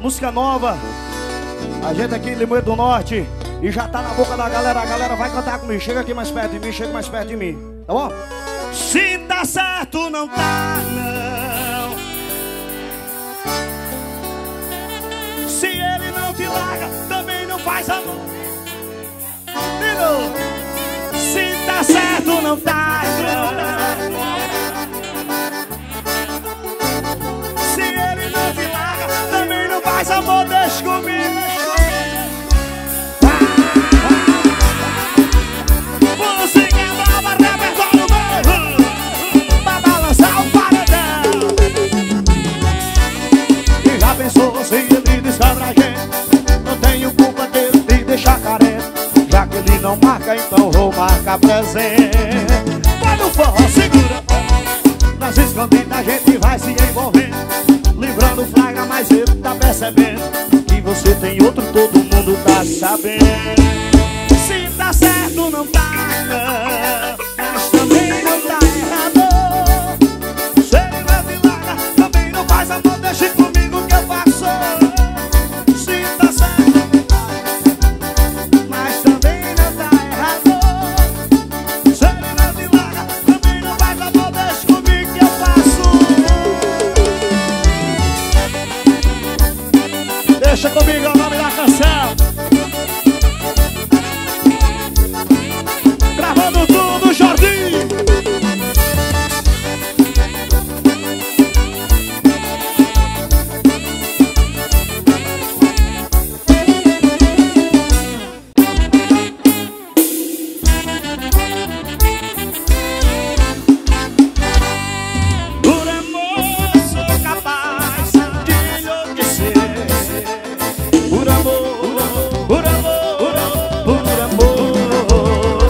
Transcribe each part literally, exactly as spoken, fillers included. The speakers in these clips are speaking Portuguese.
música nova. A gente aqui em Limoeiro do Norte e já tá na boca da galera. A galera vai cantar comigo. Chega aqui mais perto de mim, chega mais perto de mim. Tá bom? Se tá certo, não tá, não. Se ele não te larga, também não faz amor. De novo. Se tá certo, não tá, não. Se ele não te larga, também não faz amor. Deixa comigo. Música nova, repertório novo, pra balançar o paredão. E já pensou se ele descobre a gente? Não tenho culpa dele de deixar carente. Já que ele não marca, então vou marcar presente. Quando o forró segura, nas escondidas a gente vai se envolvendo, livrando o flagra, mas ele tá percebendo que você tem outro, todo mundo tá sabendo. Se tá certo, não tá, não. Mas também não tá errado. Se ele não te larga, também não faz amor. Deixe comigo que eu faço. Se tá certo, não tá, mas também não tá errado. Se ele não te larga, também não faz amor. Deixe comigo que eu faço. Deixa comigo, é o nome da canção. Gravando tudo, Jordi. Por amor sou capaz de enlouquecer. Por amor, por amor, por amor.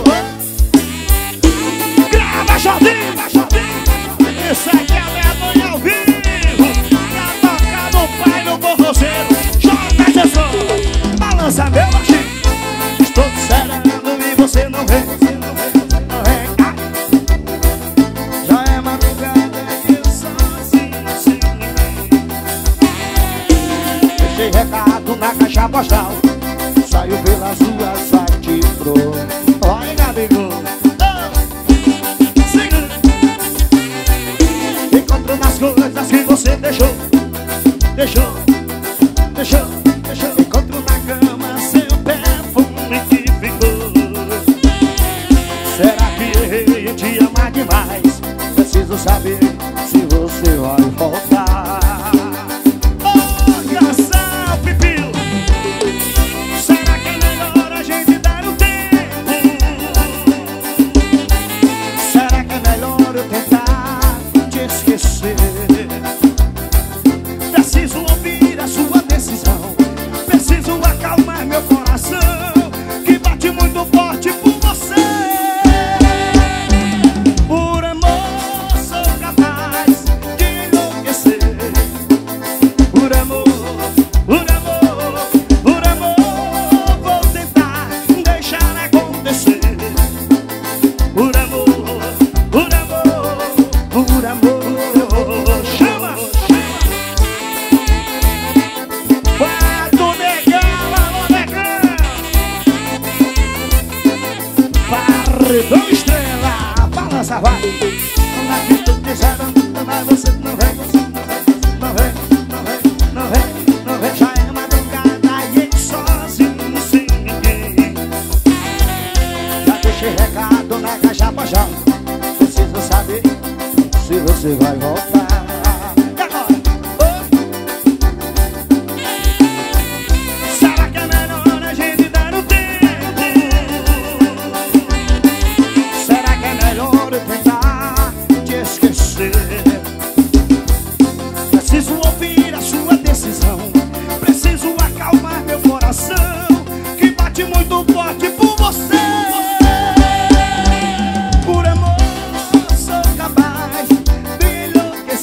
Grava, Jordi! Isso aqui é a meia-noite ao vivo, pra tocar no pai no forrozeiro. Joga Jesus, balança meu baixinho. Estou te esperando e você não vem, não vem, não vem. Ai. Já é madrugada e eu sozinho sem ninguém. Deixei recado na caixa postal, saiu pelas ruas, vai te pro. Olha, amigo. As coisas que você deixou, deixou, deixou, deixou. Encontro na cama seu perfume que ficou. Será que errei em te amar demais? Preciso saber se você vai voltar. Oh, canção, Pipil. Será que é melhor a gente dar um tempo? Será que é melhor eu tentar te esquecer? Preciso ouvir a sua decisão. Preciso acalmar meu coração, que bate muito forte por você. Por amor sou capaz de enlouquecer. Por amor, por amor, por amor vou tentar deixar acontecer. Por amor, por amor, por amor. Chama! Pato negão, alô negão. Paredão estrela, balança vai. Não acredito que já não, mas você não vem, não vem, não vem, não vem, não vem. Já é madrugada e ele sozinho sem ninguém. Já deixei recado na caixa postal, preciso saber se você vai voltar. E agora? Oh. Será que é melhor a gente dar um tempo? Será que é melhor eu tentar te esquecer? Preciso ouvir a sua decisão. Preciso acalmar meu coração, que bate muito forte por você. Por amor sou capaz de enlouquecer.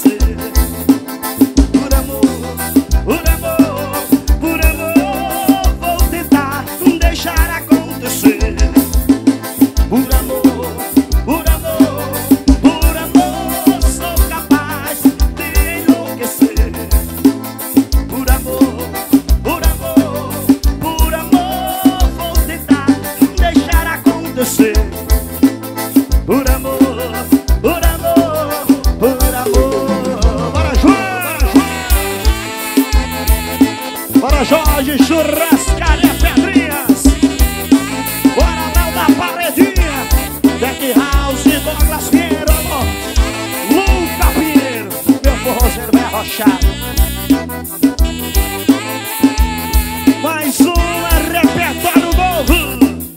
você. Por amor, por amor, por amor. Bora, João! Bora, Jorge, Churrascaria Pedrinhas. Bora, Léo da Paredinha. Jack House, Douglas Pinheiro, Luca Pinheiro. Meu forrozeiro vai arrochar. Mais um repertório novo.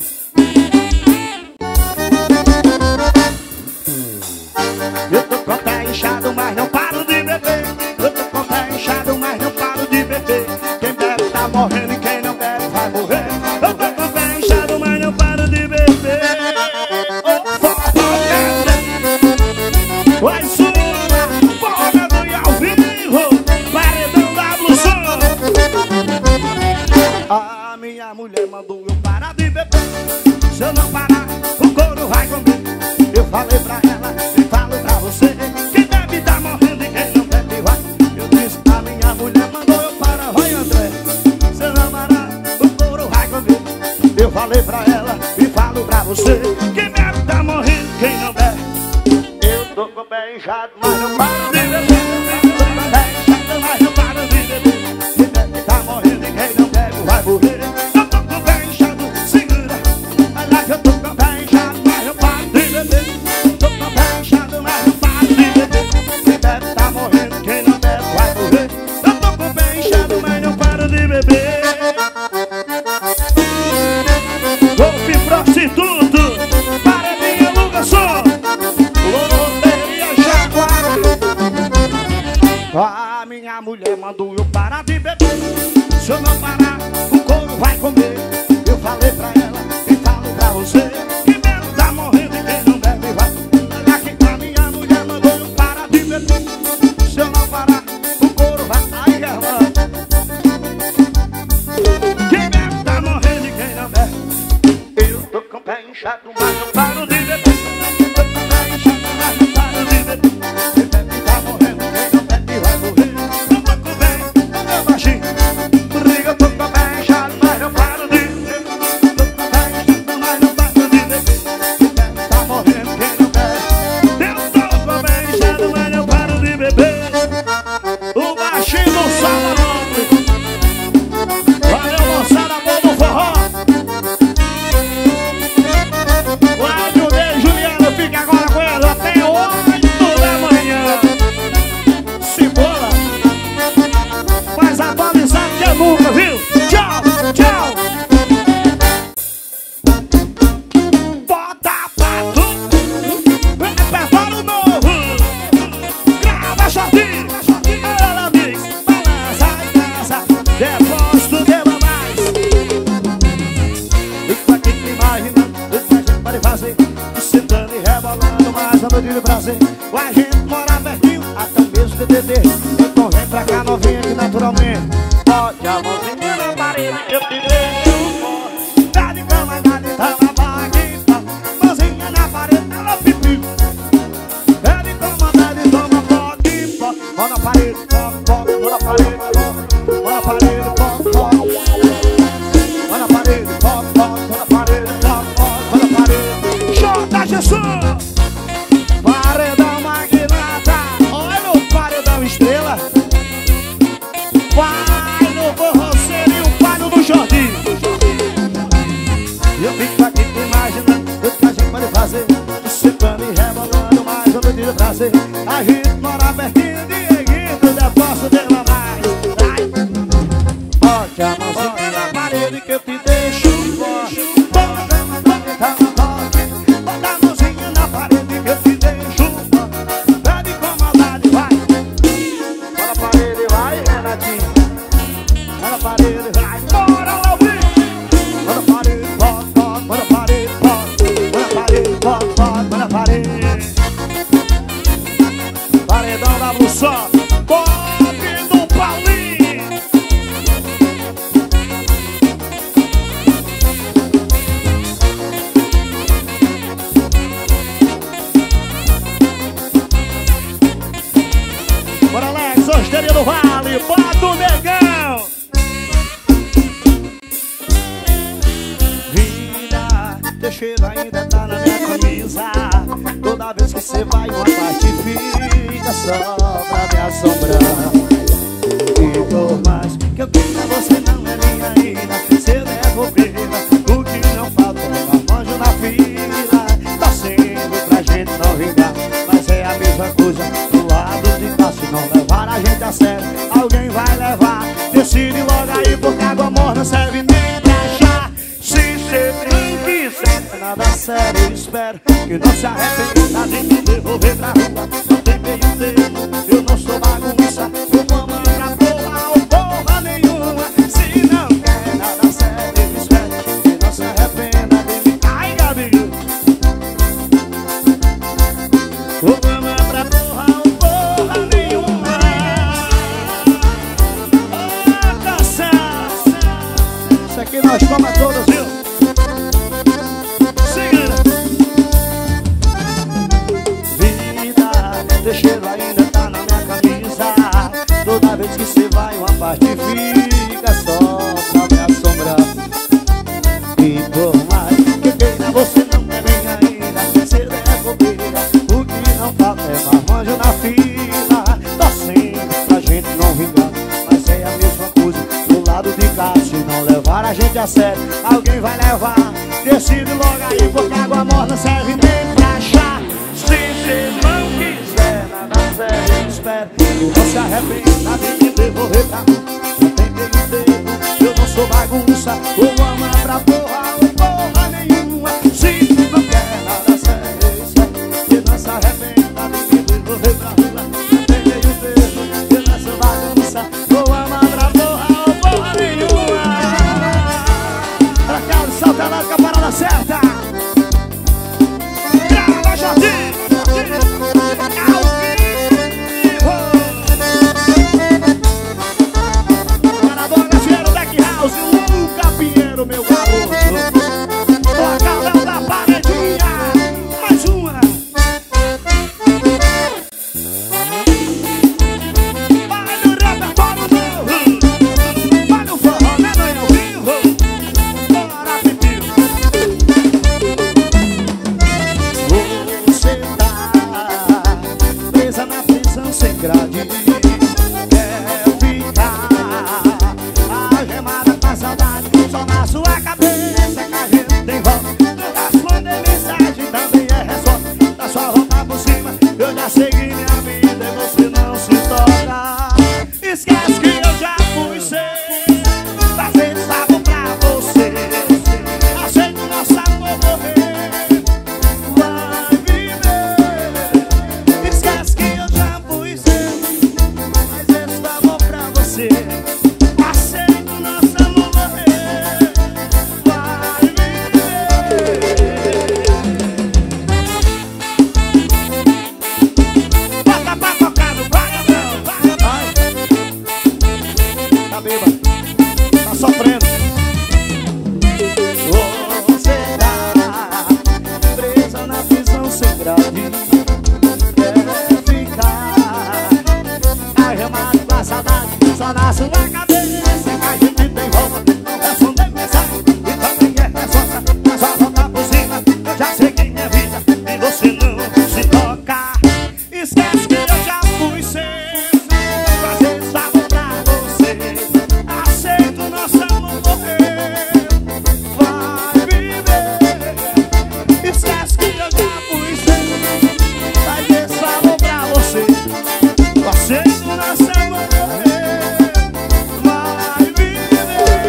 Eu tô com o pé inchado, mas não paro de beber. Eu tô com o pé inchado, mas não paro de beber. Quem bebe tá morrendo e quem não bebe vai morrer. Eu tô com o pé inchado, mas não paro de beber. Oh, fofoca. Mais uma bola do ao vivo. Paredão da Blusão. A minha mulher mandou eu parar de beber. Se eu não parar, o couro vai comer. Eu falei pra ela e falo pra você. Quem bebe tá morrendo e quem não bebe vai. Eu disse, a minha mulher mandou eu parar. Vai, André. Se eu não parar, o couro vai comer. Eu falei pra ela e falo pra você. Quem bebe tá morrendo, quem não bebe. Eu tô com o pé inchado, mas não paro de beber. Tô com o pé inchado, mas não paro de beber. Quem bebe tá morrendo e quem não bebe vai morrer. Eu tô com o pé inchado, segura. Olha que eu tô com o pé inchado, mas não paro de beber. Tô com o pé inchado, mas não paro de beber. Quem bebe tá morrendo, quem não bebe vai morrer. Eu tô com o pé inchado, mas não paro de beber. Golpe prostituto, Paredinha Lucas Só, Loteria Jaguar. A minha mulher mandou eu parar de beber. Se eu não parar, o couro vai comer. Eu falei pra ela e falo pra você. Quem bebe tá morrendo e quem não bebe vai. Olha que a minha mulher mandou eu parar de beber. Se eu não parar, o couro vai. Ai, irmã. Quem bebe tá morrendo e quem não bebe. Eu tô com o pé inchado, mas não paro de beber. Tô com o pé inchado, mas não paro de beber. Quem bebe tá morrendo, quem não bebe vai morrer. Eu tô com o pé, meu baixinho. Briga, eu tô com o pé inchado, mas não paro de beber. Tô com o pé inchado, mas não paro de beber. Quem bebe tá morrendo, quem não bebe. Eu tô com o pé inchado, mas não paro de beber. O baixinho do Salvador. Valeu, moçada, boa do forró. O Áudio de Juliana fica agora com ela até oito da manhã. Cebola, mais atualizado que nunca, viu? Tchau, tchau. Bota pato, repertório novo. Grava shortinho, ela diz, balança e dança, depósito dela mais. Fico aqui me imaginando o que a gente pode fazer, sentando e rebolando mais a noite de prazer. O a gente mora pertinho, até mesmo de T V. Então vem pra cá novinha que naturalmente pode a mãozinha na parede que eu te deixo forte. Dá de cama, dá de cama, vai que tá. Mãozinha na parede, ela pipiu. É de cama, dá de cama, pode, pode. Mão na parede, pode, pode. Mão na parede, pode. Mão na parede, pode, pode. Mão na parede, pode, pode. Mão na parede, pode, pode. Mão na parede. J. Jesus! Paredão magnata. Olha o paredão estrela. Vai no forroceiro e o pano do Jordi. Eu fico aqui imaginando o que a gente pode fazer, sentando e rebolando mais um noite de prazer. A gente mora pertinho de Eguito, depósito dela mais. Bote a mãozinha na parede que eu te deixo forte. Bota a mãozinha bota a mãozinha na parede que eu te deixo forte. Pede com maldade, vai. Bora a parede, vai, Renatinho. Bora a parede, vai. Bora, Laurinho. Bora a parede, bota, bota. Bora a parede, bota. Bora a parede, bota, bota. Bora a parede. Paredão da Blusão. Bob do Paulinho. cheiro ainda tá na minha camisa. Toda vez que você vai uma parte fica só pra me assombrar. E por mais que eu queira, você não é minha ainda. Se eu der bobeira, o que não falta é marmanjo na fila. Torcendo pra gente não vingar, mas é a mesma coisa do lado de cá. Se não levar a gente a sério, alguém vai levar. Decide logo aí, porque água morna serve nem pra chá. Se cê nem quiser nada sério, eu espero que não se arrependa de me devolver pra rua. Não tem meio termo, eu não sou bagunça. Eu amo pra porra ou porra nenhuma. Se não quer nada sério, eu espero que não se arrependa de mim. Ai, Gabi, eu amo pra porra ou porra nenhuma. Oh, canção. Isso aqui nós toma todas, viu? Teu cheiro ainda tá na minha camisa. Toda vez que você vai uma parte fica só pra me assombrar. E por mais que queira, você não é minha ainda. Se der bobeira, o que não falta é marmanjo na fila. Torcendo pra gente não vingar, mas é a mesma coisa do lado de cá. Se não levar a gente a sério, alguém vai levar. Decide logo aí, porque água morna serve nem pra chá. Se você não quiser nada sério, eu espero que não se arrependa de me devolver pra rua. Não tem meio termo, eu não sou bagunça. Ou ama pra porra ou porra nenhuma. Se não quer nada sério, eu espero que não se arrependa de me devolver pra rua. Não tem meio termo, eu não sou bagunça. Ou ama pra porra ou porra nenhuma. Pra cá, salta lá com a parada certa. Grava, Jardim! Meu garoto, o calão da paredinha. Mais uma. Vai no repertório novo, vai no forró, né, mãe, ao vivo. Bora, Pipio. Você tá presa na prisão sem grade. Quer ficar algemada com a saudade. Só na sua cabeça que a gente tem volta. Não responder mensagem também é resposta. Dá só voltar por cima, eu já segui minha vida e você não se toca. Esquece que eu já fui ser. Fazer sabor pra você. Aceito nosso amor morrer. Vai viver. Esquece que eu já fui ser. Mas esse amor pra você. Aceito nosso amor morrer. Tá sofrendo. Você tá presa na prisão sem grade. Quer ficar algemado com a saudade. Só na sua cabeça que a gente tem roupa. Não responder mensagem e também é resposta. Mas só voltar por cima, eu já segui minha vida e você não se toca. Esquece que eu já fui ser. Fazer sabor pra você. Aceito nosso amor morrer. Vai viver. Esquece que eu já fui ser. Fazer sabor pra você. Aceito nosso amor morrer. Vai viver.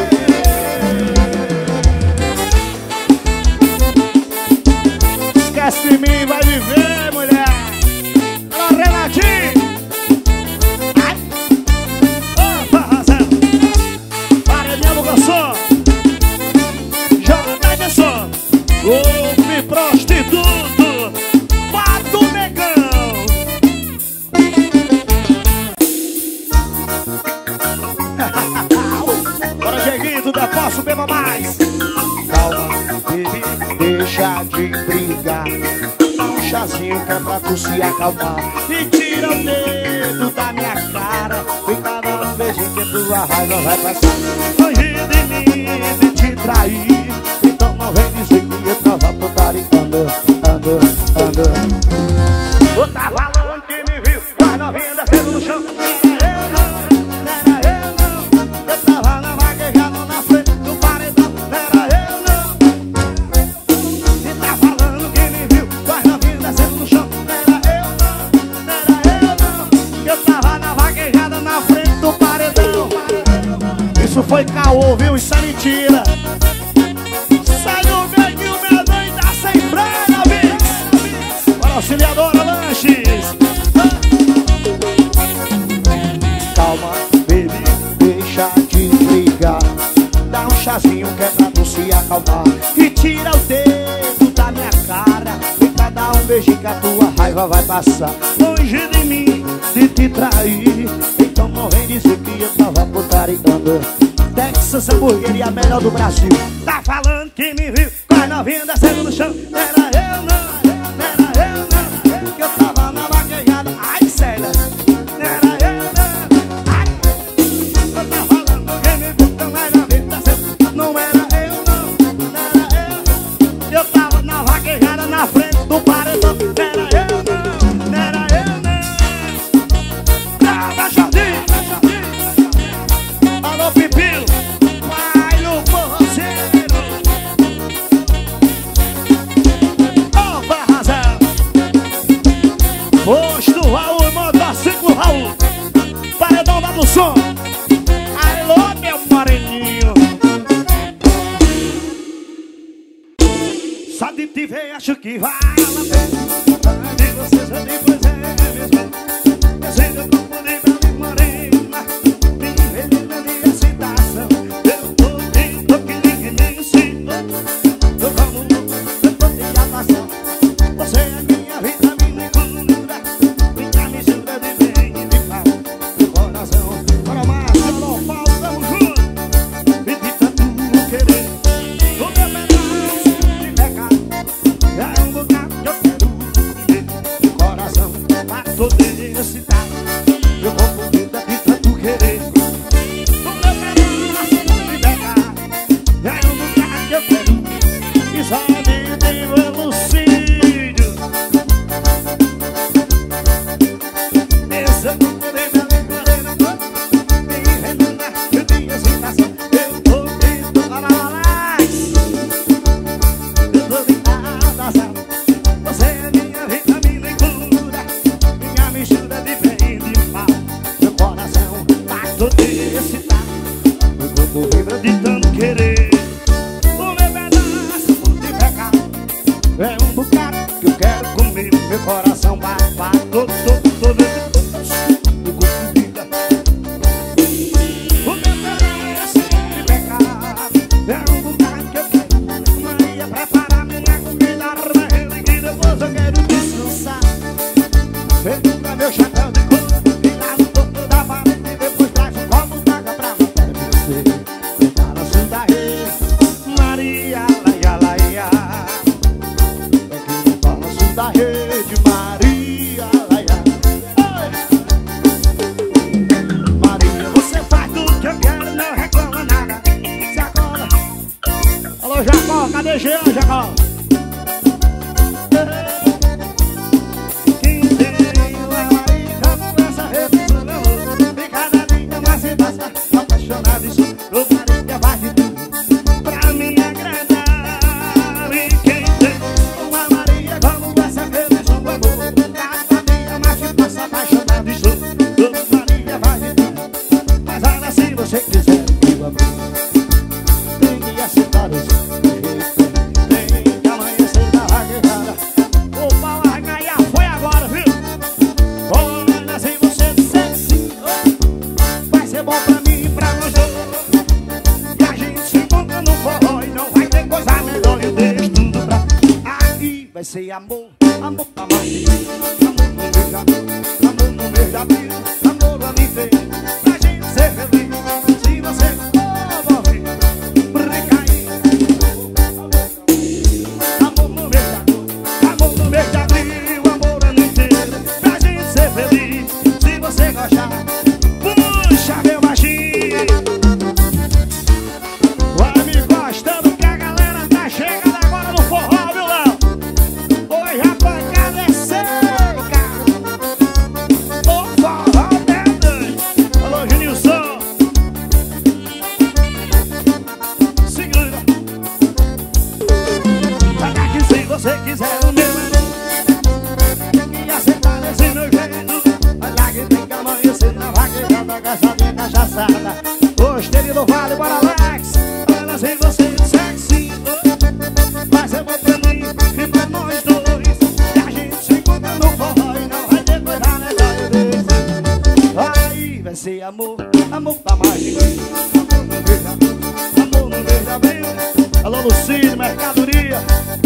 Esquece de mim, vai viver, mulher. Alô, Renatinho. Ai. Opa, Razão. Paredinha do garçom. Joga de som. Ouve prostituto. Bota o negão. Bora, Dieguito, deposso, beba mais. Calma, baby, deixa de brigar. Dá um chazinho que é pra tu se acalmar. E tira o dedo da minha cara. E cada vez que tua raiva vai passar. Fugir de mim, de te trair. Então não vem dizer que eu tava por putaria. Ando, ando, ando. Tu tá falando que me viu com as novinhas descendo no chão. Foi caô, viu? Isso é mentira. Sai do meio que o meu mãe tá sem freio, Vix. Para auxiliadora Lanches. Calma, baby, deixa de brigar. Dá um chazinho que é pra tu se acalmar. E tira o dedo da minha cara. E pra dar um beijinho que a tua raiva vai passar. Longe de mim, de te trair. Então não vem dizer que eu tava putariando. Texas Hamburgueria, melhor do Brasil. Tá falando que me viu com as novinhas descendo no chão. Era eu não, era eu não, que eu tava na vaquejada. Ai, sério. Era eu não, ai. Eu tá falando que me viu com as novinhas descendo. Não era eu não, era eu. Eu tava na vaquejada na frente do paredão. Era eu não, era eu não. Tava Jardim. Alô, Pipilo. Posto Raul e motociclo Raul. Paredão da do som. Alô, meu moreninho. Só de te ver acho que vale a pena. De você só depois é mesmo. Eu sei que eu tô por livre de morena. Me envenena na minha excitação. Eu tô dentro que ninguém me ensina. Eu como louco, eu tô de atração. Você é minha vitamina e cura. Minha mistura de bem e de mal. Meu coração, para mais, eu não falo, tamo junto. E de tanto querer. O meu pedaço de pecado é um bocado que eu quero viver. Meu coração vai todo excitado. Eu vou por vida de tanto querer. O meu pedaço de pecado é um bocado que eu quero. E só me tem velocídio. Essa não poder me alegrar na dor. Me envenena de minha excitação. Eu tô dentro da relax. Eu tô de atração. Você é minha vitamina e cura. Minha mistura de bem e de mal. Meu coração tá todo excitado. Meu corpo vibra de tanto querer. O meu pedaço de pecado é um bocado que eu quero comer. Meu coração bate, bate, todo, todo, todo. Meu corpo vibra. O meu pedaço de pecado é um bocado que eu quero. Maria, prepara minha comida, arrela e depois eu quero descansar. Segura meu chapéu de couro e lá no topo da parede. Depois traz um copo d'água pra matar você. Prepara a sua rede, Maria, laia, laia. Da rede Maria, laia. Oi. Maria, você faz tudo que eu quero, não reclama nada. Se acorda. Alô, Jacó, cadê Jean, Jacó? Quem tem uma Maria com essa rede do meu amor. E cada dia mais se passa apaixonado e sou. Ô Maria, vai de tudo pra me agradar. E quem tem uma Maria como essa rede do meu amor. Cada dia mais se passa apaixonado e sou. Ô Maria, vai de tudo. Mas olha, se você quiser, meu amor, tem que aceitar esse jeito. Tem que amanhecer da vaquejada. O pau vai cair, foi agora, viu? Olha, se você disser sim, vai ser bom pra mim e pra nós dois. E a gente se encontra no forró e não vai ter coisa melhor. Eu deixo tudo pra aí. Vai ser amor, amor pra mais. Amor no beija, amor no beija, amor a me ver. Pra gente ser feliz. Se você for ouvir, brinca aí. Amor no beija, amor no beija, amor a me ver. Pra gente ser feliz. Se você gostar, puxa meu baixinho. Vai me gostando que a galera tá chegando agora no forró, viu lá? você quiser o meu amor e aceitar esse meu jeito, olha que tem que amanhecer na vaquejada, caçadinha cachaçada. Gostei do Vale para Alex. Olha, se você disser que sim, vai ser bom pra mim e pra nós dois. E a gente se encontra no forró e não vai ter coisa melhor desse. Aí vai ser amor, amor pra mais ninguém. Amor não veja, amor não veja bem. Alô, Lucínio, mercadoria.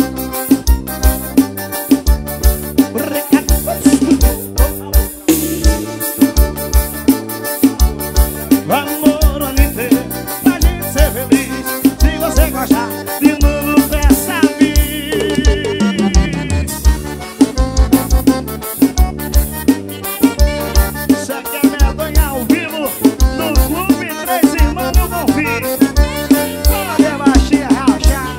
Amor, ano inteiro, pra gente ser feliz. Se você gostar de novo, peça a mim. Isso aqui é medonha ao vivo no Clube Três Irmãos do Bonfim. Pode baixinha, rachar.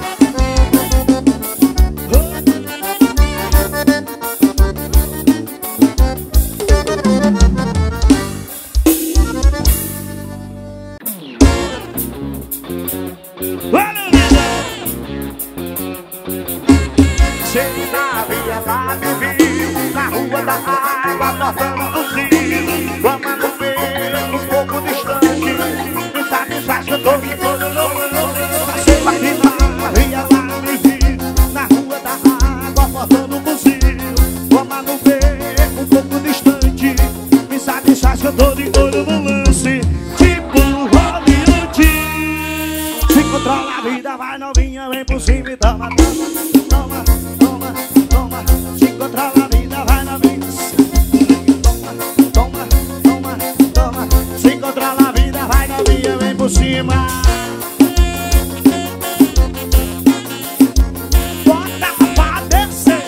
Ela me viu na rua da água, botando o rio. Vamos no ver um pouco distante, me satisfaz que eu tô me todo novo. Passei aqui na via, ela me viu na rua da água, botando o fuzil. Vamos no ver um pouco distante, me satisfaz que eu tô de olho no lance, tipo Hollywood. Se controla a vida, vai novinha, vem por cima e toma, toma, toma, toma. Se controla a vida, vai na vida. Toma, toma, toma, toma. Se controla a vida, vai na vida, vem por cima. Bota pra descer.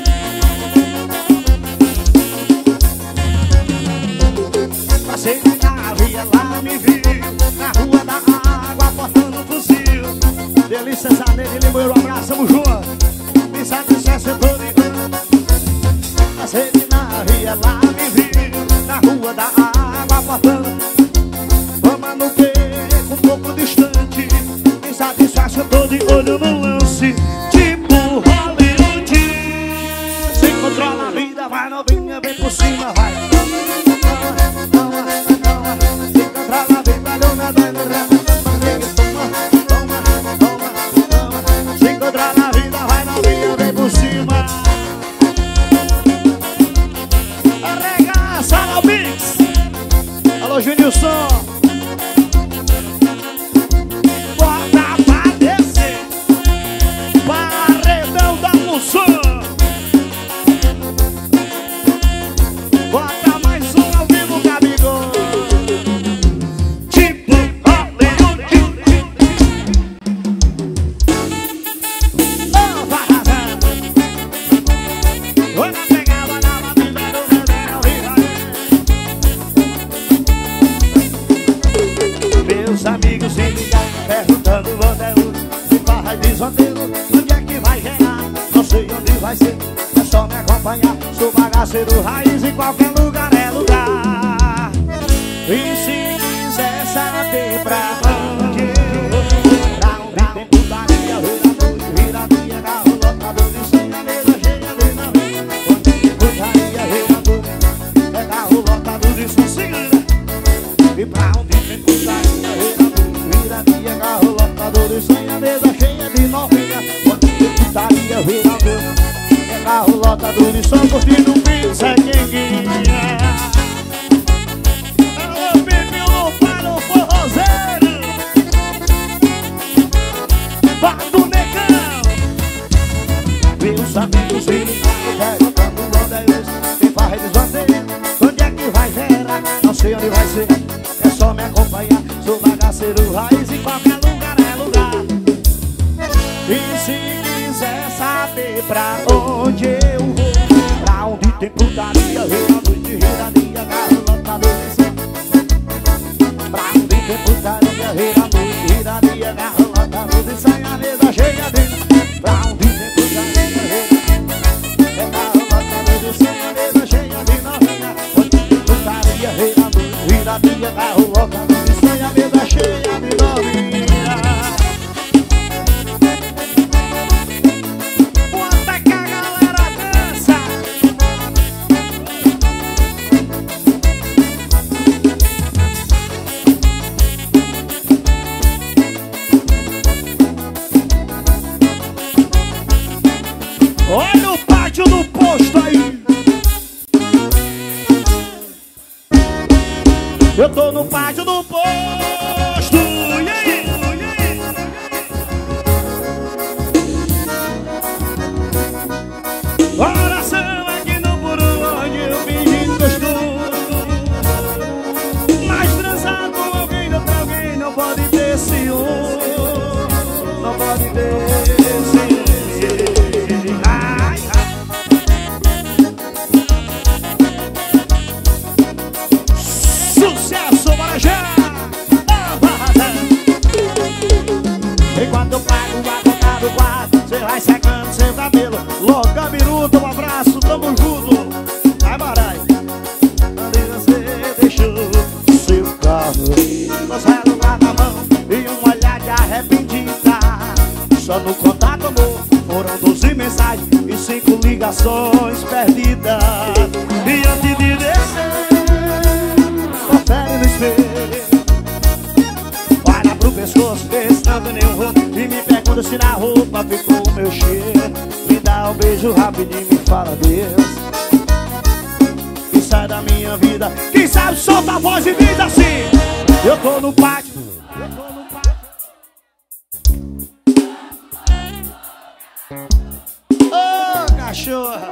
Passei na via, lá me viu na rua da água, portando fuzil. Delícia, Zaneide, Limoeiro, abraço, tamo junto. Me satisfaz, eu tô ligando. Passei na via, lá me viu na rua da água, portando. Vamos no beco, um pouco distante. Me satisfaz, eu tô de olho no lance, tipo Hollywood. Se controla a vida, vai novinha, vem por cima, vai. Toma, toma, toma. Se controla a vida, dona, dona, dona. Na vida vai novinha, vem por cima. Arregaça no Pix. Alô, Junilson. Bota pra descer. Paredão da Moção. Bota mais um ao vivo, Gabigol. Tipo Hollywood. Meus amigos se ligaram, perguntando onde é o de Barra de Zondeiro, onde é que vai gerar, não sei onde vai ser, é só me acompanhar. Sou bagaceiro raiz, em qualquer lugar é lugar. E se quiser saber pra onde eu vou, pra onde tem putaria, viraria, carro lotado de senha, mesa cheia de navio. Onde tem putaria, viraria, é carro lotado de senha. E pra onde tem putaria, viraria, carro lotado de senha, mesa cheia de novinha. Onde tem putaria, viraria, é carro lotado de som, curtindo um pizza, é quem guia. Alô, Pipi, alô, para o forrozeiro. Bata o negão. Meus amigos se ligaram, perguntando onde é esse, tem farra de Zondeiro, onde é que vai gerar, não sei onde vai ser, é só me acompanhar. Sou bagaceiro raiz, em qualquer lugar é lugar. E se quiser saber pra onde eu vou, pra onde tem putaria, vira noite, viraria, carro lotado de som. Pra onde tem putaria, vira noite, viraria, carro lotado de som. A mesa cheia de. Pra onde tem putaria, vira, é carro lotado de som. A mesa cheia de novinha. Onde tem putaria, vira noite, viraria, carro lotado de som. A mesa cheia de novinha. Bota corações perdidas. E antes de descer, confere no espelho. Olha pro pescoço, vê se não tem nenhum rosto. E me pergunta se na roupa ficou o meu cheiro. Me dá um beijo rapidinho e me fala Deus. E sai da minha vida. Quem sabe solta a voz e diz assim: eu tô no pátio, eu tô no pátio. Ô, oh, cachorra.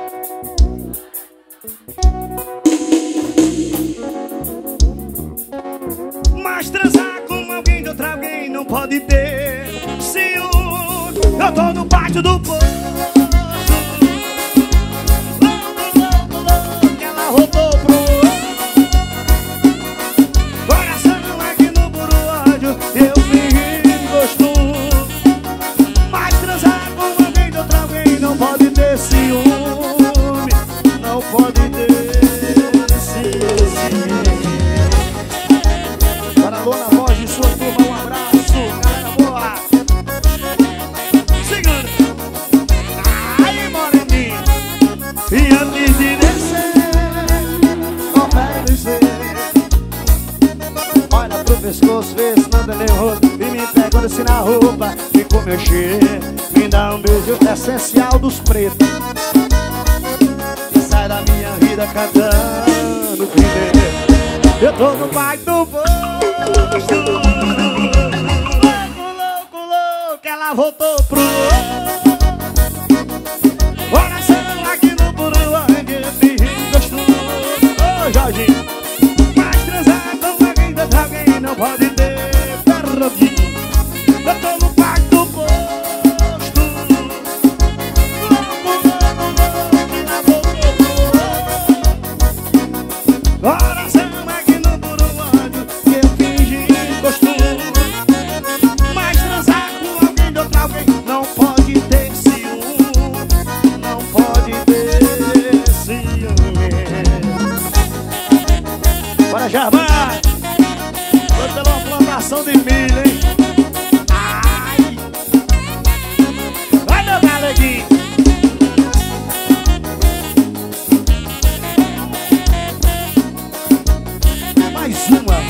Mas transar com alguém de outra alguém não pode ter ciúme. Eu tô no pátio do poço. Louco, louco, louco, que ela roubou pro outro. Coração aqui no puro ódio, eu fiz gosto. Mas transar com alguém de outra alguém não pode ter ciúme. Não pode ter ciúme. Alô na voz de sua turma, um abraço, galera boa. Segura. Aí, moreninha. E antes de descer, confere no espelho. Olha pro pescoço, vê se não tem nem rosto. E me pergunta se na roupa ficou meu cheiro. Me dá um beijo essencial dos pretos. E sai da minha vida cantando primeiro. Eu tô no bairro do posto. Louco, louco, louco, ela voltou pro outro. Coração aqui no puro onde eu fiz gostoso. Ô, Jorginho. Mas transar com alguém de outra alguém não pode ter ferrovia. Eu tô no parque do posto. Louco, louco, louco, ela voltou pro outro. Coração não pode ter ciúme, não pode ter ciúme. Bora, Jarbá! Foi pela uma plantação de milho, hein? Ai! Vai, meu galeguinho! Mais uma!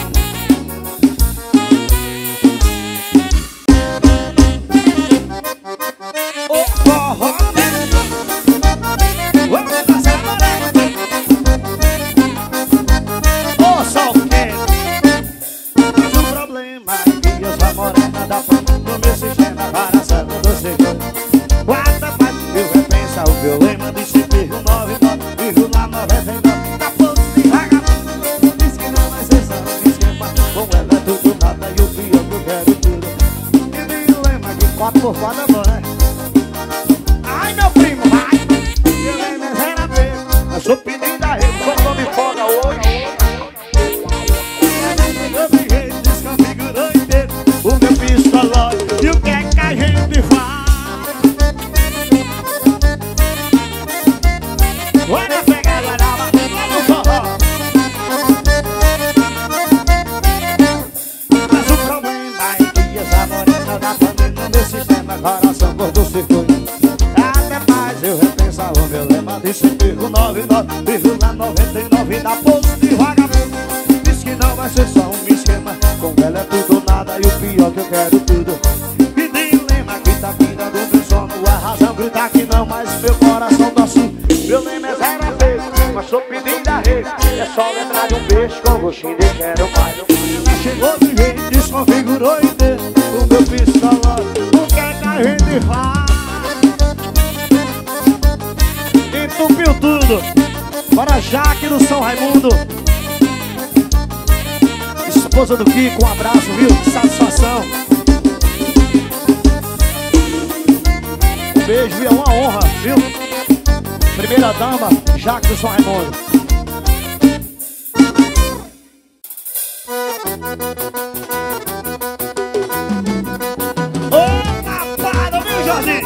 Por foda bom, né? Ai, meu primo, vai! Eu nem me era ver. Eu sou pedindo da rede, só não me foda hoje. Eu fiquei, desconfigurou inteiro o meu pistológico. E o que é que a gente faz? Olha, pega a guaraba, vai no forró. Mas o problema é que essa morena da família no meu sistema, coração gordo circuito. Até mais eu repensava o meu lema. Disse vírgula nove nove, vírgula noventa e nove da posto de vagabundo. Diz que não vai ser só um esquema. Com ela é tudo ou nada e o pior que eu quero tudo. E dilema que tá virando meu sono. A razão grita que não, mas meu coração tá sul. Meu lema é zero a vez, mas sou pedindo da rede. É só lembrar de um beijo com gostinho de quero mais. Ela chegou de jeito, desconfigurou inteiro o meu pistológico. O que é que a gente faz? Entupiu tudo. Bora, Jaque do São Raimundo. Esposa do Kiko, um abraço, viu? Satisfação. Um beijo, é uma honra, viu? Primeira dama, Jaque do São Raimundo. Ô, tapado, viu, Jorginho?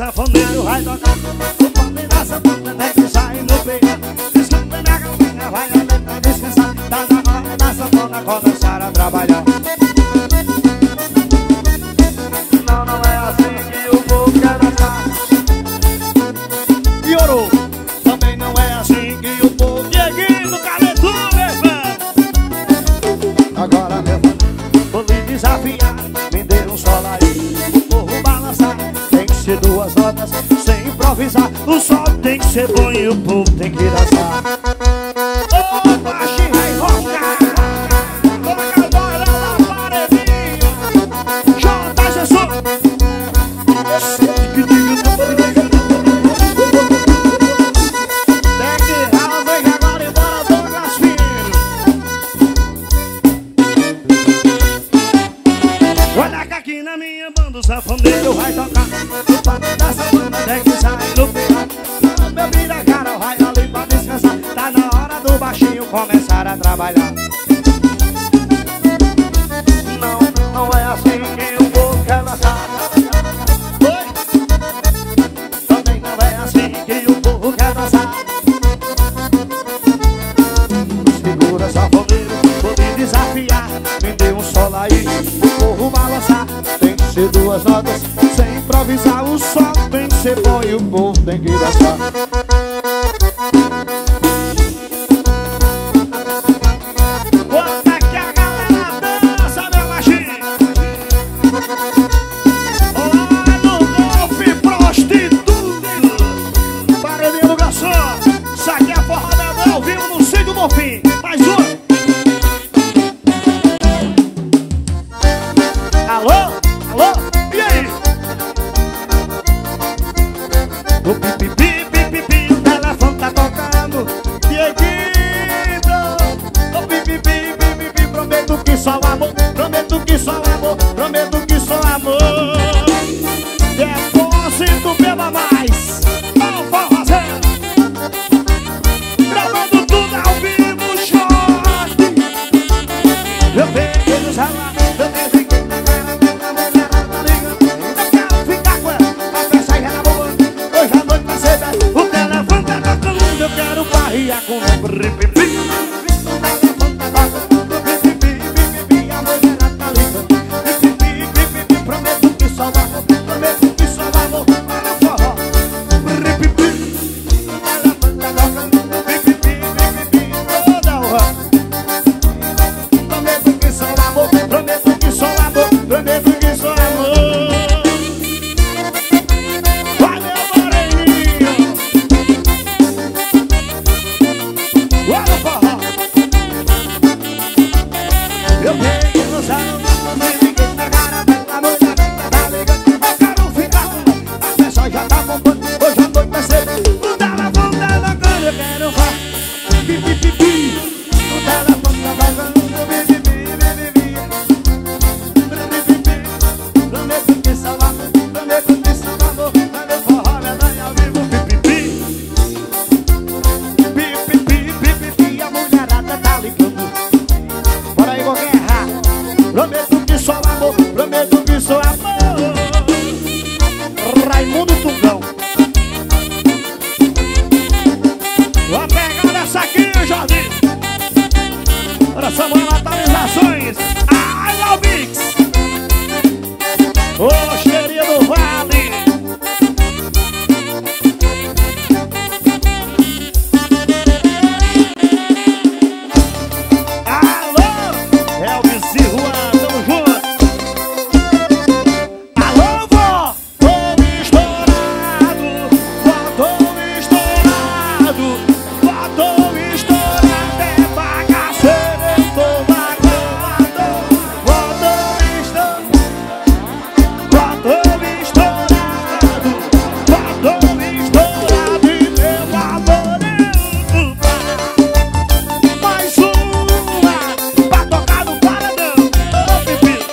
sanfoneiro vai tocar. O pop da sanfona tem que sair no peito. Desculpa na galinha, vai ali pra descansar. Tá na hora da sanfona começar a trabalhar. Não, não é assim que o povo quer dançar. E orou. Também não é assim que o povo Dieguinho do Calendu, meu irmão. Agora meu irmão, vou lhe desafiar. Me dê um sol aí, o povo balançar. Tem que ser duas notas, sem improvisar. O sol tem que ser bom e o povo tem que dançar. Ô, baixinho, vai rocar. Toca a bola na paredinha. Jota Jesus. Aqui na minha banda o sanfoneiro vai tocar. O papo da sanfona tem que sair no final. Meu vira cara vai ali pra descansar. Tá na hora do baixinho começar a trabalhar. Não, não é assim que o povo quer dançar. Oi? Também não é assim que o povo quer dançar. Segura sanfoneiro, vou te desafiar. Me dê um solo aí, o povo balançar. Tem que ser duas notas, sem improvisar. O sol tem que ser bom e o povo tem que dançar. Bota que a galera dança, meu machinho. Olá no golfe prostituta. Paredinho do garçom. Isso aqui é forrada ao vivo no Sítio Bonfim. Mais um. Alô? Alô? E aí? O pipi, pipi, pipi, o telefone tá tocando. Dieguito. O pipi, pipi, pipi, prometo que só amor. Prometo que só amor. Prometo que só amor. Depósito, beba mais. Não vou fazer. Gravando tudo ao vivo, short. Eu peguei no celular. Eu peguei. O telefone tá tocando, eu quero barriar com o pipi. O telefone tá tocando, pipi, pipi, a mulherada tá ligando. Pipi, pipi, prometo que só amor, prometo que só amor para o forró. Pipi, o telefone tá tocando, pipi, pipi, toda hora. Prometo que só amor, prometo que só amor, prometo que só amor. Eu peguei no salão, me liguei na cara dela, mulher tá ligando. Eu quero ficar com ela, a pessoa já tá bombando. Hoje a noite vai ser, o telefone tá tocando, eu quero vá. Pipi, pipi, o telefone tá tocando, pipi, pipi, pipi. Prometo que só amor, prometo que só amor. Vai no forró, medalha ao vivo, pipi, pipi, pipi, pipi, a mulherada tá ligando. Bora aí, qualquer errar. Prometo que só amor, prometo que só amor. Raimundo Tungão. Vou pegar essa aqui, Jordi. Bora, Samuel, atualizações. Ai, Galvix. Ô, cheirinha do Vale. Pipi.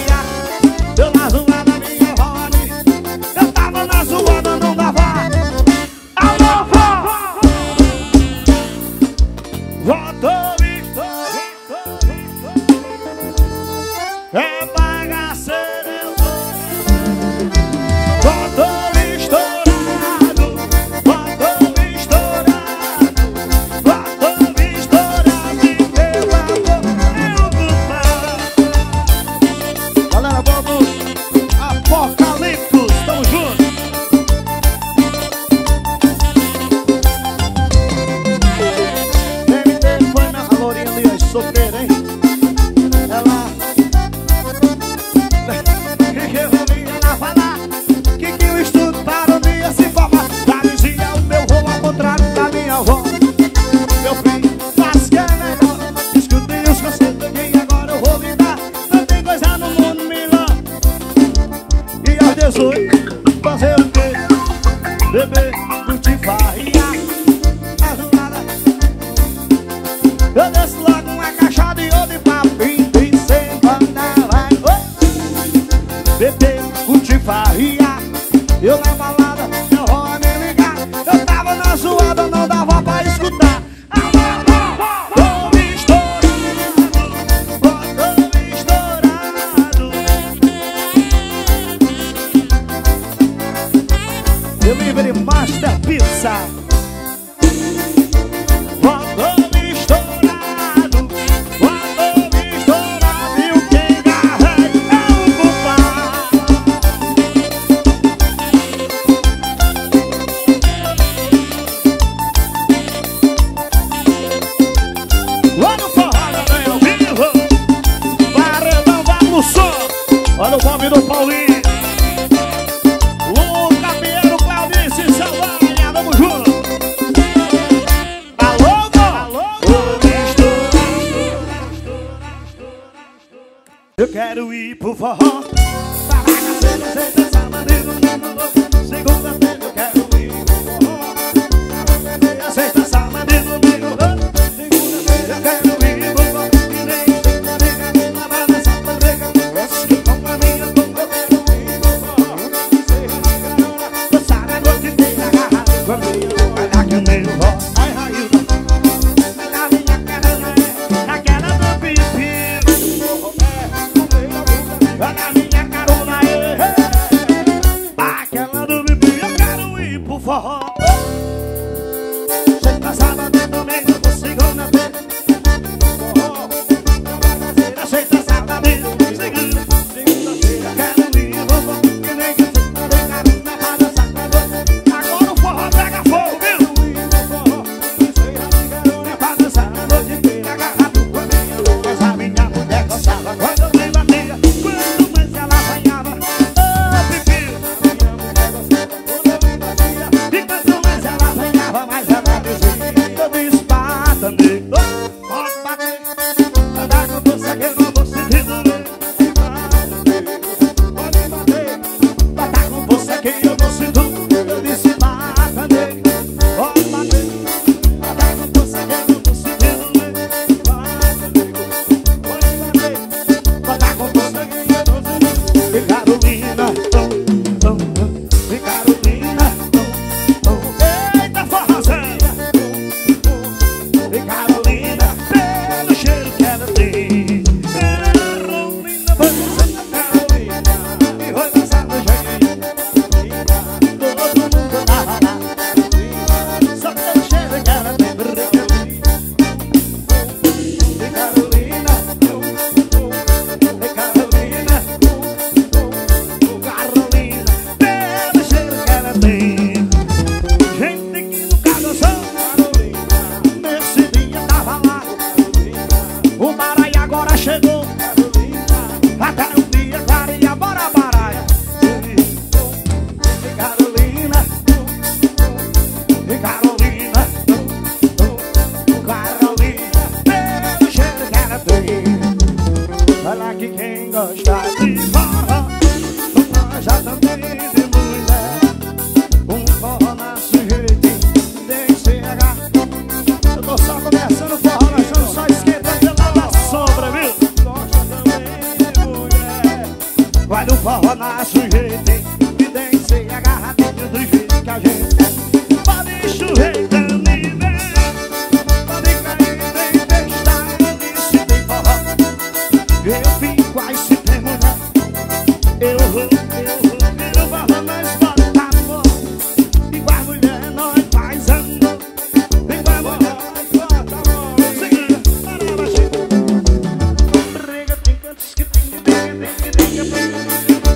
farriar. Eu na zoada minha avó ali. Eu tava na zoada, não dava. Alô, vó! Motorista é bagaceiro, eu sou. Motor estourado, motor estourado, motor estourado e meu amor eu vou parar. Galera, vamos apocalípticos, tamo junto. M T foi na Lourinha ali, as solteiras, hein? Ela que que eu vinha lá falar? Que que eu estudo para um dia se formar? Já dizia o meu vô ao contrário da minha avó. Meu filho, faz que é melhor. Escutei os conselhos que agora eu vou me dar. Não tem coisa no mundo melhor. E aos dezoito, fazer o quê? Beber, curtir, farriar. A zoada. Eu desço logo uma caixa de ouro e papinho e sem banda vai. Beber, curtir, farriar. Eu na balada, meu avó me ligar. Eu tava na zoada, não dava pra escutar. Tô estourado, tô estourado. Delivery Master Pizza. Tô estourado, tô estourado. E o quem garra é o culpado. Olha o forró também ao vivo. Paredão vai no som. Olha o nome do Paulinho. Luca Pinheiro, Claudice, Saldanha, vamos junto. Alô, alô, eu quero ir pro forró. Bagaceiro, sexta, sábado e domingo. Segunda-feira eu quero ir pro forró. Sexta, sábado e domingo. Segunda-feira eu quero ir pro forró. E nem segunda-feira, na banda Santa-Brega. Com a minha turma eu quero ir pro forró. Serra na carona, dançar a noite inteira agarrado com a minha turma. Olha que meu vó, ai, Railda. Na minha carona é aquela do pipi. Olha a minha carona, é aquela do bibi. Eu quero ir pro forró. Sexta, sábado e domingo, segunda-feira. Forró, sexta, sábado e domingo. Segunda-feira, quero ir pro forró. Que nem que você tá ligado na banda Santa-Brega. Agora o forró pega fogo, viu? Pra dançar a noite inteira agarrado com a minha mão. Mas a minha mulher gostava quando eu me batia. Quanto mais ela apanhava, oh, pipi. E quanto mais ela apanhava, mais ela dizia. Eu disse, bata, nego, pode bater. Andar com você que eu não vou sentir doer. Pode bater, bater com você que eu não sinto. Eu disse, bata, nego, pode bater. Bater com você que eu não vou sentir doer. Bata, nego, pode bater. Bater com você que eu não sinto. E Carolina, tom, tom, tom. E Carolina, tom, tom. Eita, forrozeira. E Carolina, pelo cheiro que ela tem. Carolina, vai dançar na Carolina. E vai dançar no jeito. Todo mundo tava lá. Só pelo cheiro que ela tem. E Carolina, e Carolina, Carolina, pelo cheiro que ela tem. Gente que nunca dançou. Nesse dia tava lá. O Baraia agora chegou. Até o dia clareia, bora Baraia. E Carolina, e Carolina, Carolina, pelo cheiro que ela tem. Olha que quem gosta de forró, nós já também de mulher. Um forró nasce jeitinho, tem que ser H. Eu tô só começando o forró, nós estamos só esquentando lá na sombra, viu? Gosta também de mulher. Vai no forró na sujeita, me descer agarradinho do jeito que a gente é. Pode churreitando e vem, pode cair, vem festar. E se tem forró, eu fico aí se tem mulher. Eu vou, eu vou, eu forró nós bota amor. E com a mulher nós faz amor. E com a mulher nós bota amor. Segura, para baixinho. Briga, briga, briga, briga, briga, briga.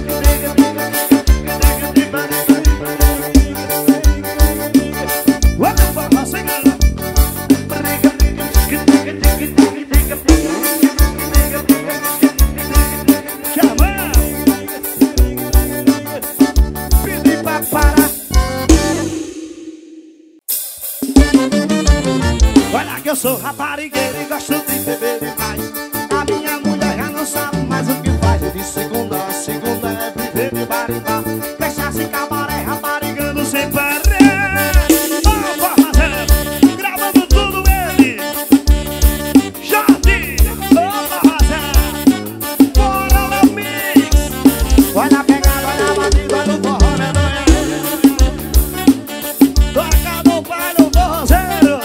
Olha que eu sou raparigueiro e gosto de beber demais. A minha mulher já não sabe mais o que faz. De segunda a segunda é viver de bar em bar. Fecha-se cabaré, raparigando sem parar. Ó, forrozão, gravando tudo ele Jordi, ó, forrozão, bora no mix. Olha a pegada, olha a batida, olha o forró, né, toca no pai do forrozeiro.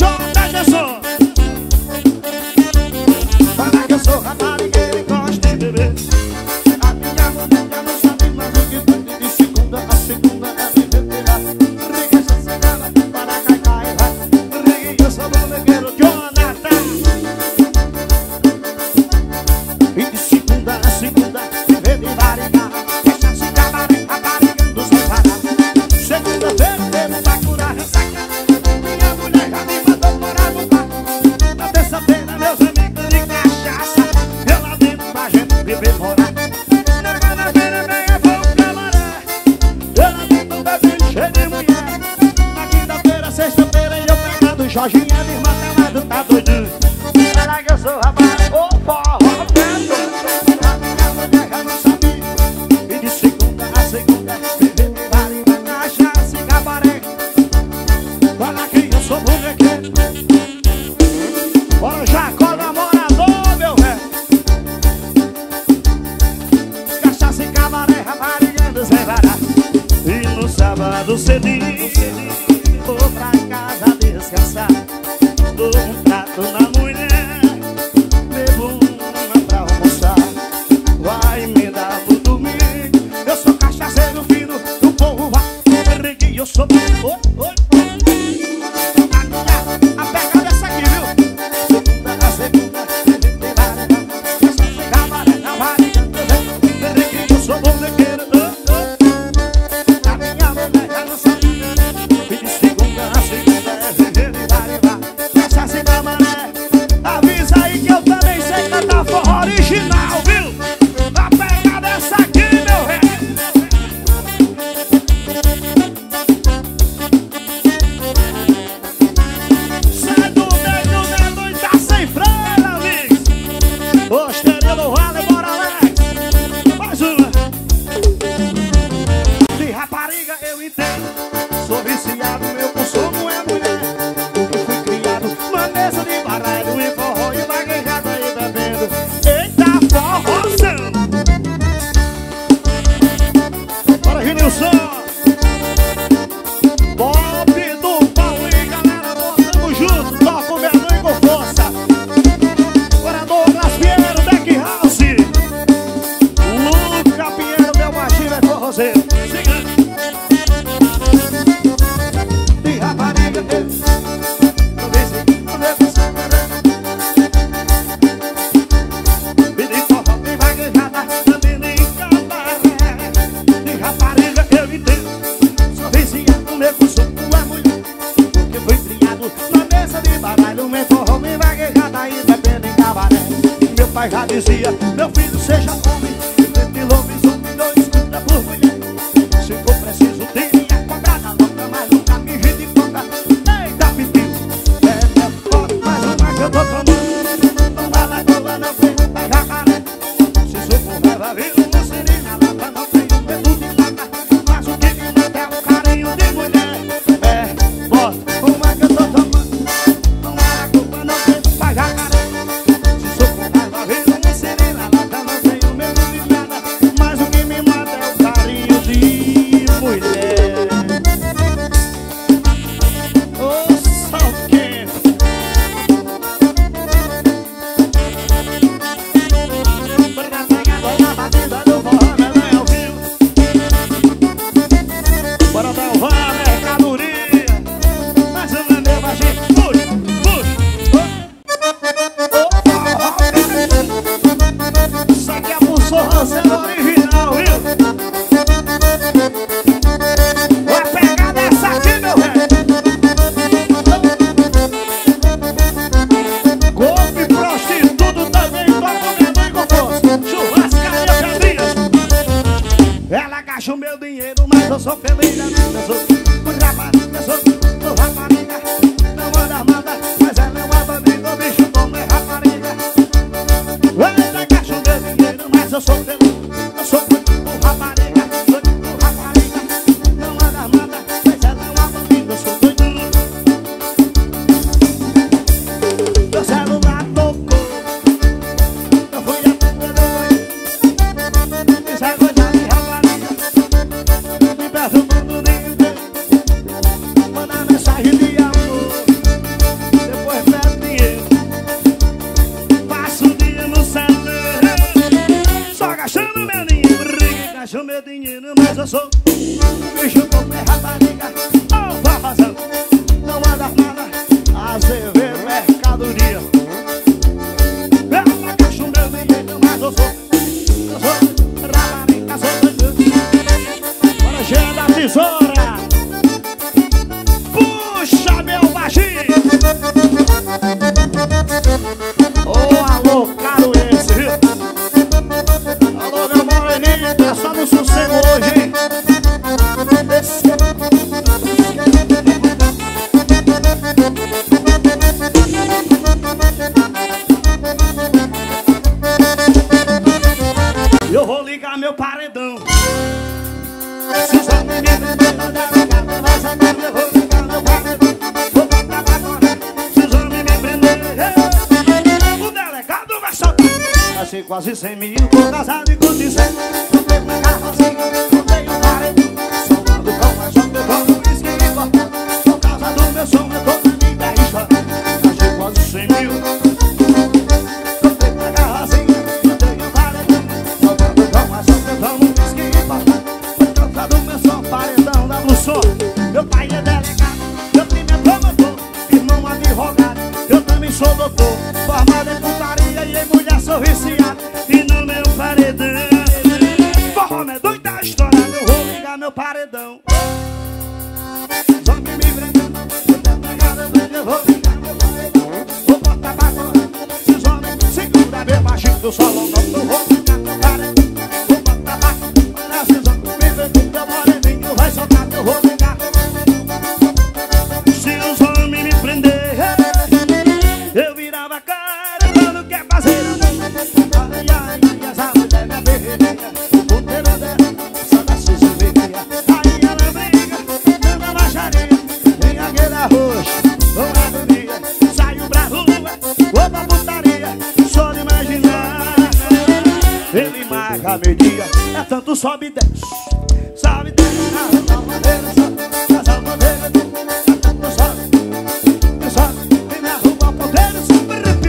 Olha que eu sou raparigueiro e gosto de beber. A minha mulher já não sabe mais o que foi. De segunda a segunda é viver virar. Riga essa cigana para cai, cai, vai. Riga eu sou bonequeiro Jonathan. E de segunda a segunda viver de varigar. Fecha-se cabaré, raparigando sem parar. Segunda-feira teve pra curar ressaca. Minha mulher já me mandou morar no bar. Na terça-feira meus amigos de cachaça, eu lá dentro pra gente beber morar. Na quarta-feira vem a fogo camaré, eu lá dentro bebendo cheio de mulher. Na quinta-feira, sexta-feira eu pegando Jorginha de irmã pelado, tá doido. Será que eu sou rapaz? Ô forró vendo. A minha mulher já não sabia. E de segunda a segunda beber de bar, cachaça e cabaré. Olha que eu sou bonequeiro. Bora Jacó namorador, meu velho. Cachaça e cabaré, raparigando sem parar. E no sábado cedinho vou pra casa descansar. Dou um prato na mulher, bebo uma pra almoçar. Vai me dar no domingo. Eu sou cachaceiro fino, do povo vai. Reguei, eu sou... Oi, oi. A minha, a pegada é essa aqui, viu? Segunda, viver bar, cachaça e cabaré, raparigando sem. Eu sou bonequeiro, oh, oh. A minha mulher já não sabe. E de segunda a segunda é viver de bar em bar, cachaça e cabaré. Avisa aí que eu também sei cantar forró original, viu? A pegada é essa aqui, meu rei. Sai do dedo, dedo e tá sem freio, amigos. Osteria do Vale, bora Alex. Mais uma. De rapariga eu entendo. Sou viciado, meu consumo é mulher. Eu fui criado numa mesa de baralho e forró e vaguejada e bebendo. Eita, forrozão. Bora, Rinilson. Bob do Paulo e galera, botamos junto. Toca o medonho com força. Agora Douglas Pinheiro, Deck House. Luca Pinheiro, meu machinho é forrozeiro. De rapariga, não vê se não vê você. Me de forró, me vaguejada, também nem cabaré. De rapariga eu entendo. Sou viciado, meu consumo é mulher. Porque fui criado na mesa de baralho. Me forró, me vaguejada e bebendo em cabaré. Meu pai já dizia, meu filho seja homem. E tente lobisomem, não escuta por mulher. Se for preciso, teria comprado a louca, mas nunca me ri de conta. Eita, pipiu, é meu foto, mais uma que eu tô tomando. Não vai lá, não vai, não vem, vai jacaré. Se sou por leva, vira uma sirena, lata, não tenho medo de lata. Mas o que me mata é o carinho de mulher. É, bota, uma que eu tô tomando. Não vai lá, culpa, não vem, vai jacaré. Se sou por leva, vira uma sirena, lata, não tenho medo de nada. Mas você é original, viu? Vai pegar dessa aqui, meu velho. Golpe prostituto também toca o meu amigo força. Churrascaria Pedrinhas. Ela gasta o meu dinheiro, mas eu sou feliz da vida. Eu sou o rapariga, sou o rapariga. Não manda, manda, mas ela é uma bandida. O bicho bom é rapariga. Ela gasta o meu dinheiro, mas eu sou feliz. Eu sou o rapariga, sou o rapariga. Não manda, manda, mas ela é uma bandida. Eu sou doido. Meu celular tocou. Eu fui a primeira vez. Isso é coisa de rapariga. Me perde o mundo inteiro. Manda mensagem de amor. Depois pede dinheiro. Passo o dia no celular. Só gastando meu dinheiro. Gasto meu dinheiro, mas eu sou bicho como é rapariga. Oh, vazão. Não anda nada. Azevedo mercadoria. Ela gasta o meu dinheiro, mas eu sou Eu sou rapariga, sou doido. Bora, cheia da tesoura. Puxa, meu baixinho. Ô, alô, caro esse, viu? Alô, meu moreninho, tá só no sossego hoje, hein? Eu vou ligar meu paredão. Se os homens me prenderem, eu vou ligar meu paredão. Vou botar pra correr. Se os homens me prenderem, o delegado vai soltar. Achei quase cem mil, tô casado e com dezesseis. Não tenho uma carrocinha, não tenho um paredão. Só ando com a jovem, eu vou no whisky e cortando. Por causa do meu som, eu tô na minha história. Achei quase cem mil. Não tenho uma carrocinha, não tenho um paredão. Só ando com a jovem, eu vou no whisky e cortando. Por causa do meu som, paredão da luz. Meu pai é delegado, meu primo é promotor, irmão advogado, eu também sou doutor. Formado em putaria e em mulher sou viciado. E no meu paredão, forró é doida a história. Eu vou ligar meu paredão. Só que me prendendo, eu vou ligar meu paredão. Vou botar pra correr. Se os homens segura meu baixinho do salão, não, eu vou ligar meu paredão. Vou botar pra correr. Se os homens me prendendo, meu moreninho vai soltar, eu vou ligar. Se os homens me prender, eu virava a cara quando quer fazer amor. Ai, ai, essa mulher me aperreia. O puteiro dela só dá suzumeia. Aí ela briga, anda baixaria. Vem aquele arroz, com agonia. Saio pra rua, vou pra putaria. Só de imaginar, ele marca meio-dia. É tanto sobe e desce, sobe e desce. Na rua, bandeira, sobe, casa bandeira. É tanto sobe, sobe. Vem na rua, bandeira, sobe.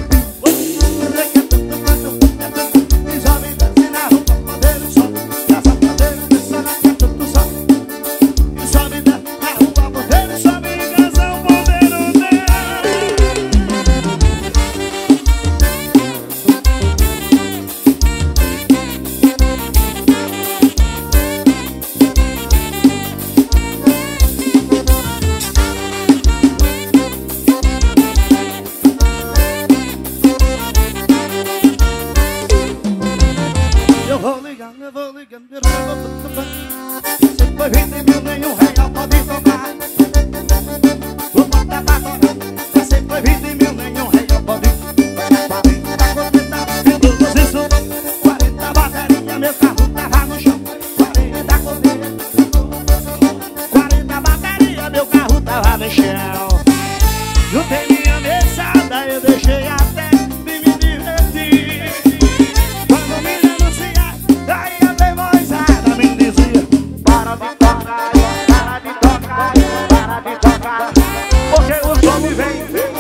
Eu vou ligando, eu vou ligando, eu vou ligando. Se foi vinte mil, nenhum real pode tocar. Vou botar pra correr. Se foi vinte mil, nenhum real pode tocar. quarenta contenta, mil doze isso. quarenta bateria, meu carro tava no chão. quarenta contenta, quarenta bateria, meu carro tava no chão. Juntei minha mesada, eu deixei até de me divertir. Quando me denunciar, aí a teimoisada me dizia: para de tocar, para de tocar, para de tocar, porque o som me vem.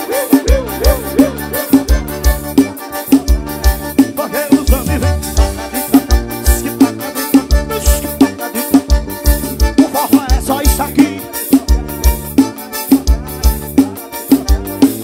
Porque o som me vem. O forró é só isso aqui.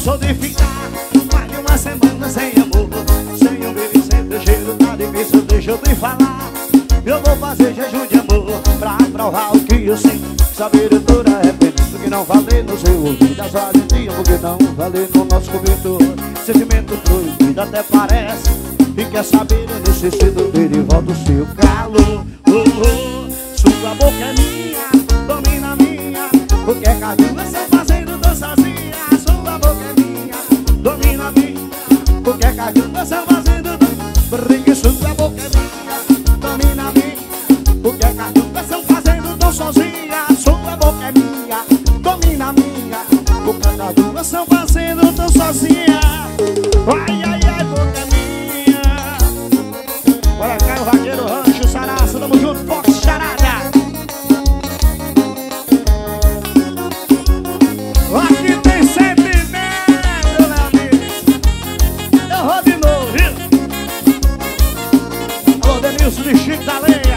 sou de ficar mais de uma semana sem amor, sem um beijo, sem teu cheiro, tá difícil, deixa eu te falar. Eu vou fazer jejum de amor pra provar o que eu sinto. Saber eu tô arrependido que não falei no seu ouvido a sua gentia, porque não falei no nosso cobertor. Sentimento proibido até parece, e quer saber eu necessito ter de volta o seu calor. Oh, oh, sua boca é minha, domina a minha, porque é carinho estão fazendo tão sozinha. Sua boca é minha, domina a minha, porque é carinho estão fazendo tão. Porque sua boca é minha, domina a minha, porque é carinho estão fazendo tão sozinha. Sua boca é minha, domina a minha, porque as duas estão fazendo tão sozinha. Ai, ai, ai, boca é minha. Bora cá, o vaqueiro, rancho, saraça, tamo junto, Fox, charada. Aqui tem sentimento, meu amigo. Eu vou de novo, viu? Alô, Denilson de Chico da Leia.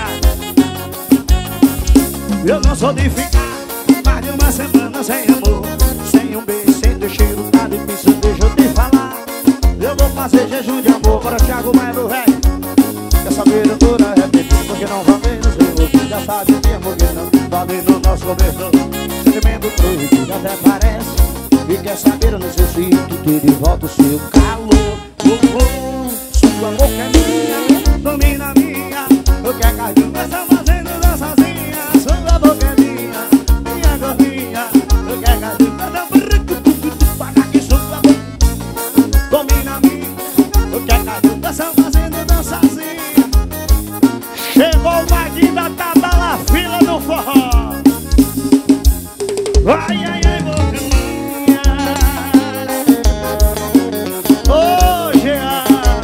Eu não sou de ficar mais de uma semana sem amor, sem um beijo, sem teu cheiro, tá difícil, deixa eu te falar. Eu vou fazer jejum de amor para Thiago Melo, velho. Quer saber, eu tô arrependido porque não falei no seu ouvido a sua gentia, porque não falei no nosso cobertor. Sentimento proibido até parece, e quer saber, eu necessito ter de volta o seu calor. Oh, oh, sua boca é minha, domina a minha, o que é carinho estão fazendo tão sozinha. Sua boca é minha, minha gordinha, o que é carinho estão para que sua boca domina a minha, o que é carinho estão fazendo tão sozinha. Chegou o Maguinho da Tabala, fila do forró. Ai, ai, ai, boca minha. Ô, Jean,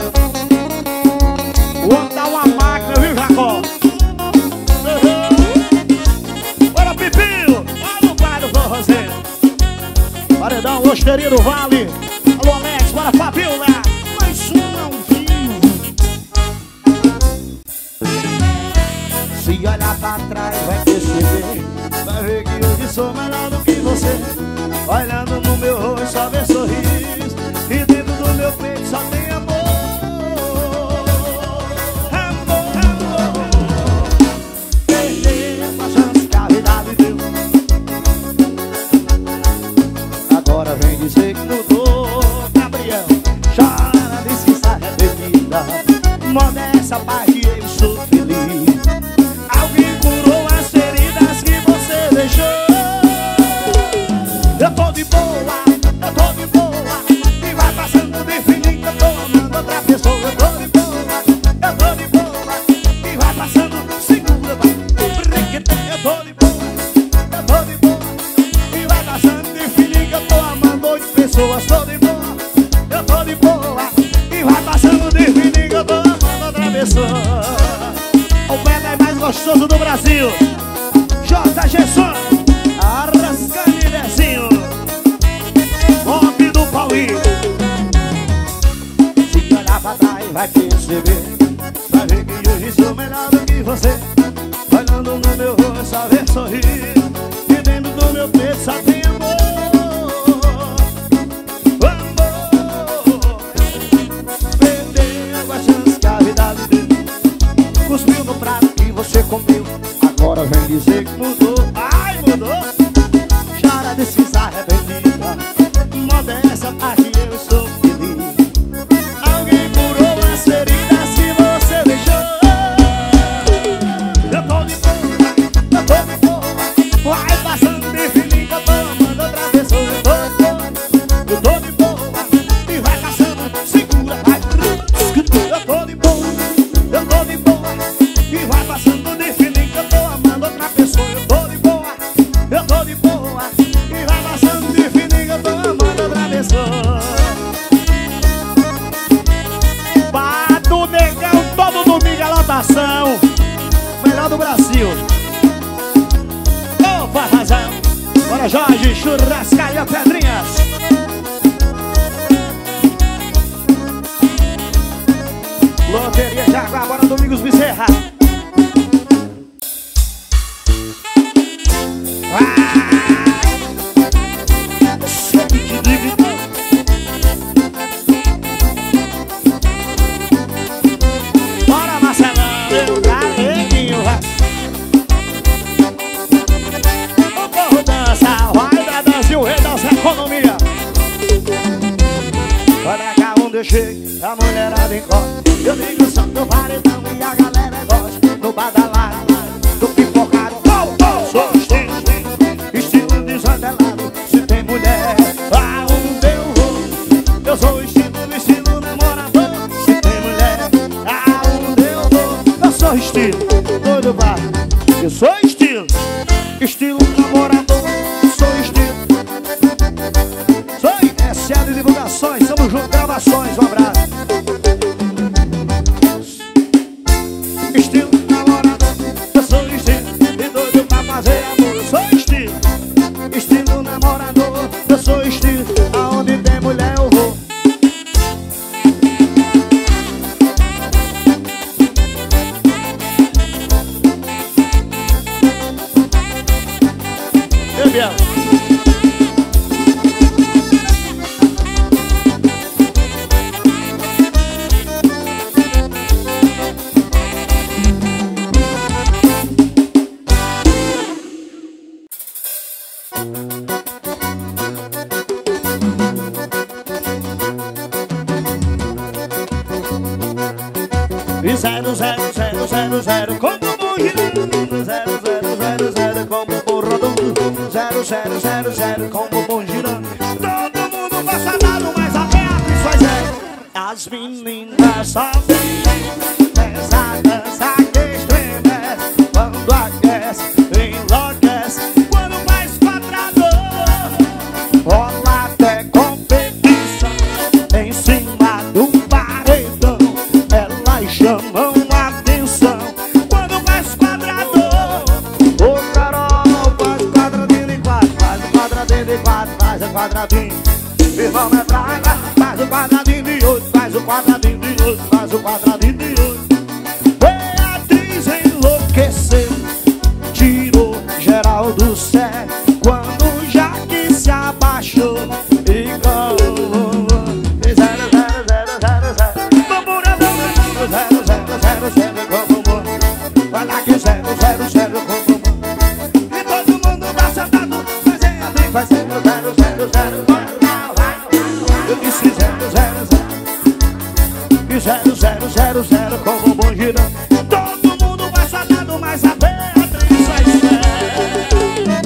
vou dar uma máquina, viu, Jacó? Uhum. Bora, Pipinho, olha o pai do forrozeiro. Paredão, Osteria do Vale. Alô, Alex, bora, Fabiola. Mais um ao vivo. Se olhar pra trás vai perceber, vai ver que hoje sou melhor do que você. Olhando no meu rosto só vê sorriso, e dentro do meu peito só tem amor. Amor, amor. Perder a chance que a vida me deu, agora vem dizer que mudou. Gabriel, chora, diz que está arrependida. Modesta parte, eu sou feliz. Alguém curou as feridas que você deixou. Eu tô de boa, eu tô de boa, e vai passando de fininho, eu tô amando outra pessoa. Eu tô de boa, eu tô de boa, e vai passando, segura, vai. Eu tô de boa, eu tô de boa, e vai passando de fininho, eu tô amando oito pessoas. Tô de boa, eu tô de boa, e vai passando de fininho, eu tô amando outra pessoa. O pé mais gostoso do Brasil, J. Gesson, Arrascane Dezinho, Bob do Paulinho. Se olhar pra trás vai perceber, vai ver que hoje sou melhor do que você. Olhando no meu rosto só vê sorrir, e dentro do meu peito só tem amor. Amor. Perdeu a chance que a vida me deu, cuspiu no prato que você comeu, agora vem dizer que mudou. Ai, mudou. Chora, diz que está arrependida. Modesta parte, eu sou feliz. Alguém curou as feridas que você deixou. Eu tô de boa, eu tô de boa, vai passando de fininho, eu tô amando outra pessoa. Eu tô de boa, eu tô de boa, e vai passando, segura, vai. Eu tô de boa, eu tô de boa, e vai passando de fininho, eu tô amando outra pessoa. Eu tô de boa, eu tô de boa, e vai passando de fininho, eu tô amando outra pessoa. Pato Negão, todo domingo a lotação, melhor do Brasil. Opa, razão. Bora, Jorge, Churrascaria Pedrinhas. Loteria Jaguar, bora, Domingos Bezerra. Ah! Sempre te digo, eu chego, a mulherada encosta. Eu ligo o som do paredão e a galera gosta. No badalado, do pipocado, oh, oh, sou estilo, estilo desandelado. Se tem mulher, aonde eu vou? Eu sou estilo, estilo namorador. Se tem mulher, aonde eu vou? Eu sou estilo, doido vai. Eu sou estilo, estilo namorador. Sou estilo. Sou S L Divulgações, estamos juntos, gravações, um abraço. Estilo namorador, eu sou estilo e doido pra fazer amor. Eu sou estilo, estilo namorador, eu sou estilo, aonde tem mulher eu vou. Eu viu? E zero, zero, zero, zero, zero, como bom girando. Zero, zero, zero, zero, como bom rodando. Zero, zero, zero, zero, como bom girando. Todo mundo gosta dado, mas a Beatriz faz zero. As meninas sabem essa dança que estremece. Quando aquece, enlouquece. Quando faz quadrado, rola até competição. Em cima do paredão, elas chamam a atenção. Quando faz quadrado, o Carol faz quadradinho de quatro. Faz o quadradinho de quatro, faz o quadradinho. Irmão metralha, faz o quadradinho de oito. Faz o quadradinho de oito, faz o quadradinho de oito. Beatriz enlouqueceu, tirou geral do céu. Quando Jaque se abaixou e com zero, zero, zero, zero, zero. Vamos zero, zero, zero, zero, zero, como bom. Vai lá que zero, zero, zero, como bom. E todo mundo tá sentado, mas é assim, vai zero, zero, zero, zero. Eu disse zero, zero, zero. E zero, zero, zero, zero, como bom girão. Todo mundo vai sentado, mas a Beatriz sai certo.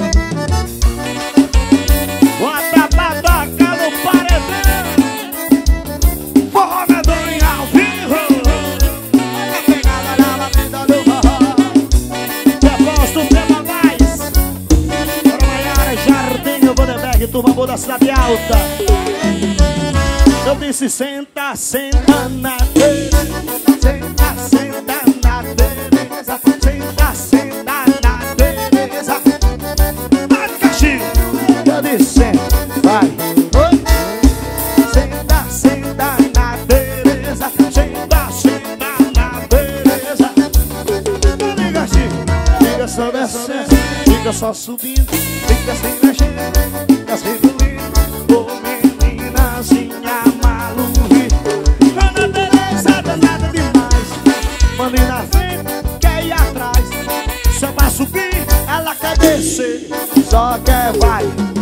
Bota pra tocar no paredão. Forró medonho ao vivo. A pegada na vida do forró. Deposto o tema mais. Para Maiara, Jardim, Bodeberg, turma boa da Cidade Alta. Eu disse senta, senta na tereza. Senta, senta na tereza. Senta, senta na tereza. Vai, Caxinho. Eu disse senta, vai. Oi. Senta, senta na tereza. Senta, senta na tereza. Vai, Caxinho. Fica só descendo, fica só subindo. Fica sem mexer, fica sem fluindo. Ô meninazinha maluca, Ana Tereza danada demais. Manda ir na frente, quer ir atrás. Só pra subir, ela quer descer. Só quer vai.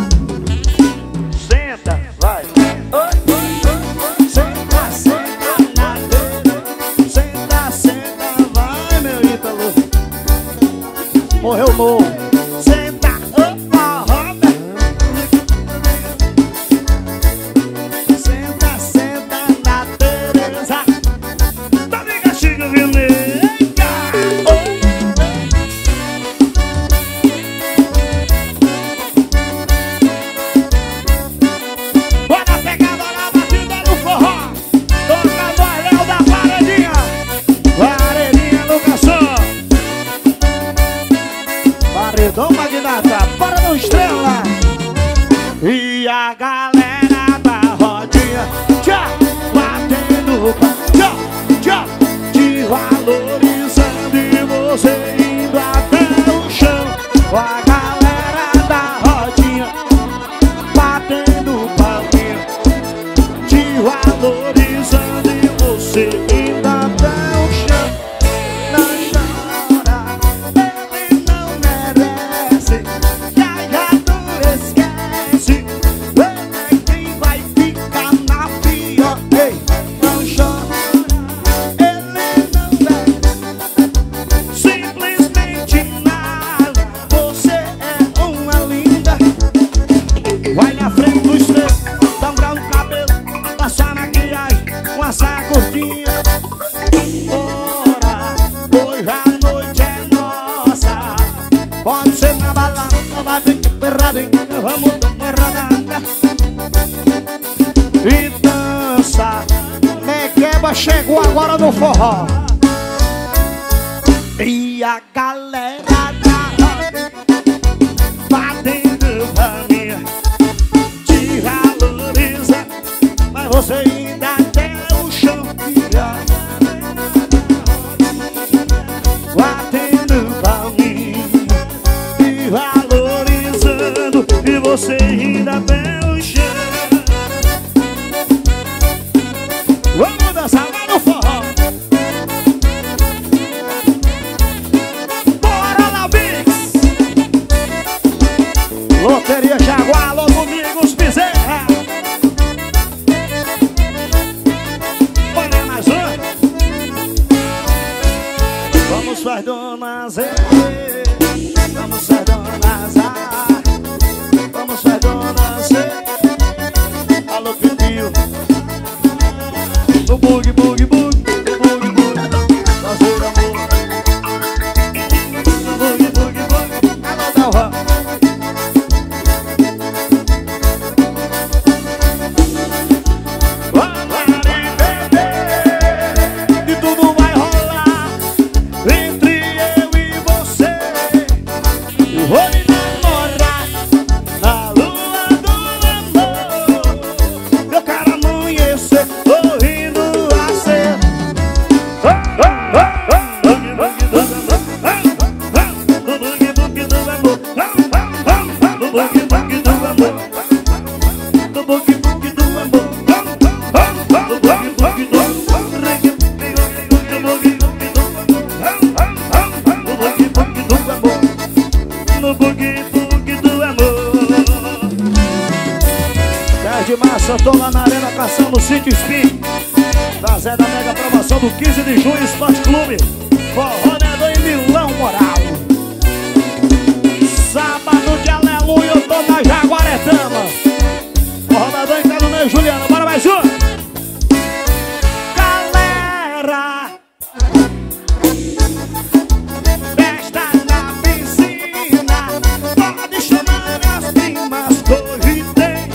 Senta, vai. Oi, oi, oi. Senta, senta na tereza. Senta, senta, vai, meu Ítalo. Morreu, morro. Senta, opa, roda. Senta, senta na Tereza. Tá liga, Chico Vineca. Bora pegada na batida do forró. Toca no Léo da Paredinha. Paredinha no garçom. Paredão magnata, para não estrela. E a galera da rodinha, tchau, batendo tchau, tchau, te valorizando e você indo até o chão. A galera da rodinha, batendo palminha, te valorizando e você indo até o chão. Não chora, ele não merece. Já já tu esquece. Ele é quem vai ficar na pior. Ei, lado, vamos tomar rodada e dança. Negueba chegou agora no forró. E a galera da roda batendo pra mim, te valoriza, mas você ainda tem o chão. Batendo pra mim, te valorizando, e você ainda tem o chão. Vamos dançar lá no forró. Bora lá, Vix! Loteria Jaguar, alô, Domingos Bezerra. Olha mais um. Vamos, faz dona Zé. Vamos, faz dona Zé. Vamos, faz dona Zé. Alô, Pepinho. No bug, bug, bug, no bug, bug, fazer amor. No bug, bug, bug, alô, Dalva. Vai beber, e tudo vai rolar entre eu e você. Vou me namorar na lua do amor. Eu quero amanhecer sorrindo a ser. No bug bug do amor, no bug bug do amor, no bug bug do amor, no bug bug do amor, no bug bug do amor, no bug bug do amor. dez de março eu tô lá na Arena Cação, no Sítio Spin, trazendo a mega promoção do quinze de junho, Esporte Clube Forró em Milão Moral. Sábado de aleluia, eu tô na Jaguaretama. Forró em tá no meio, Juliana, bora mais um. Galera, festa na piscina, pode chamar as primas, hoje tem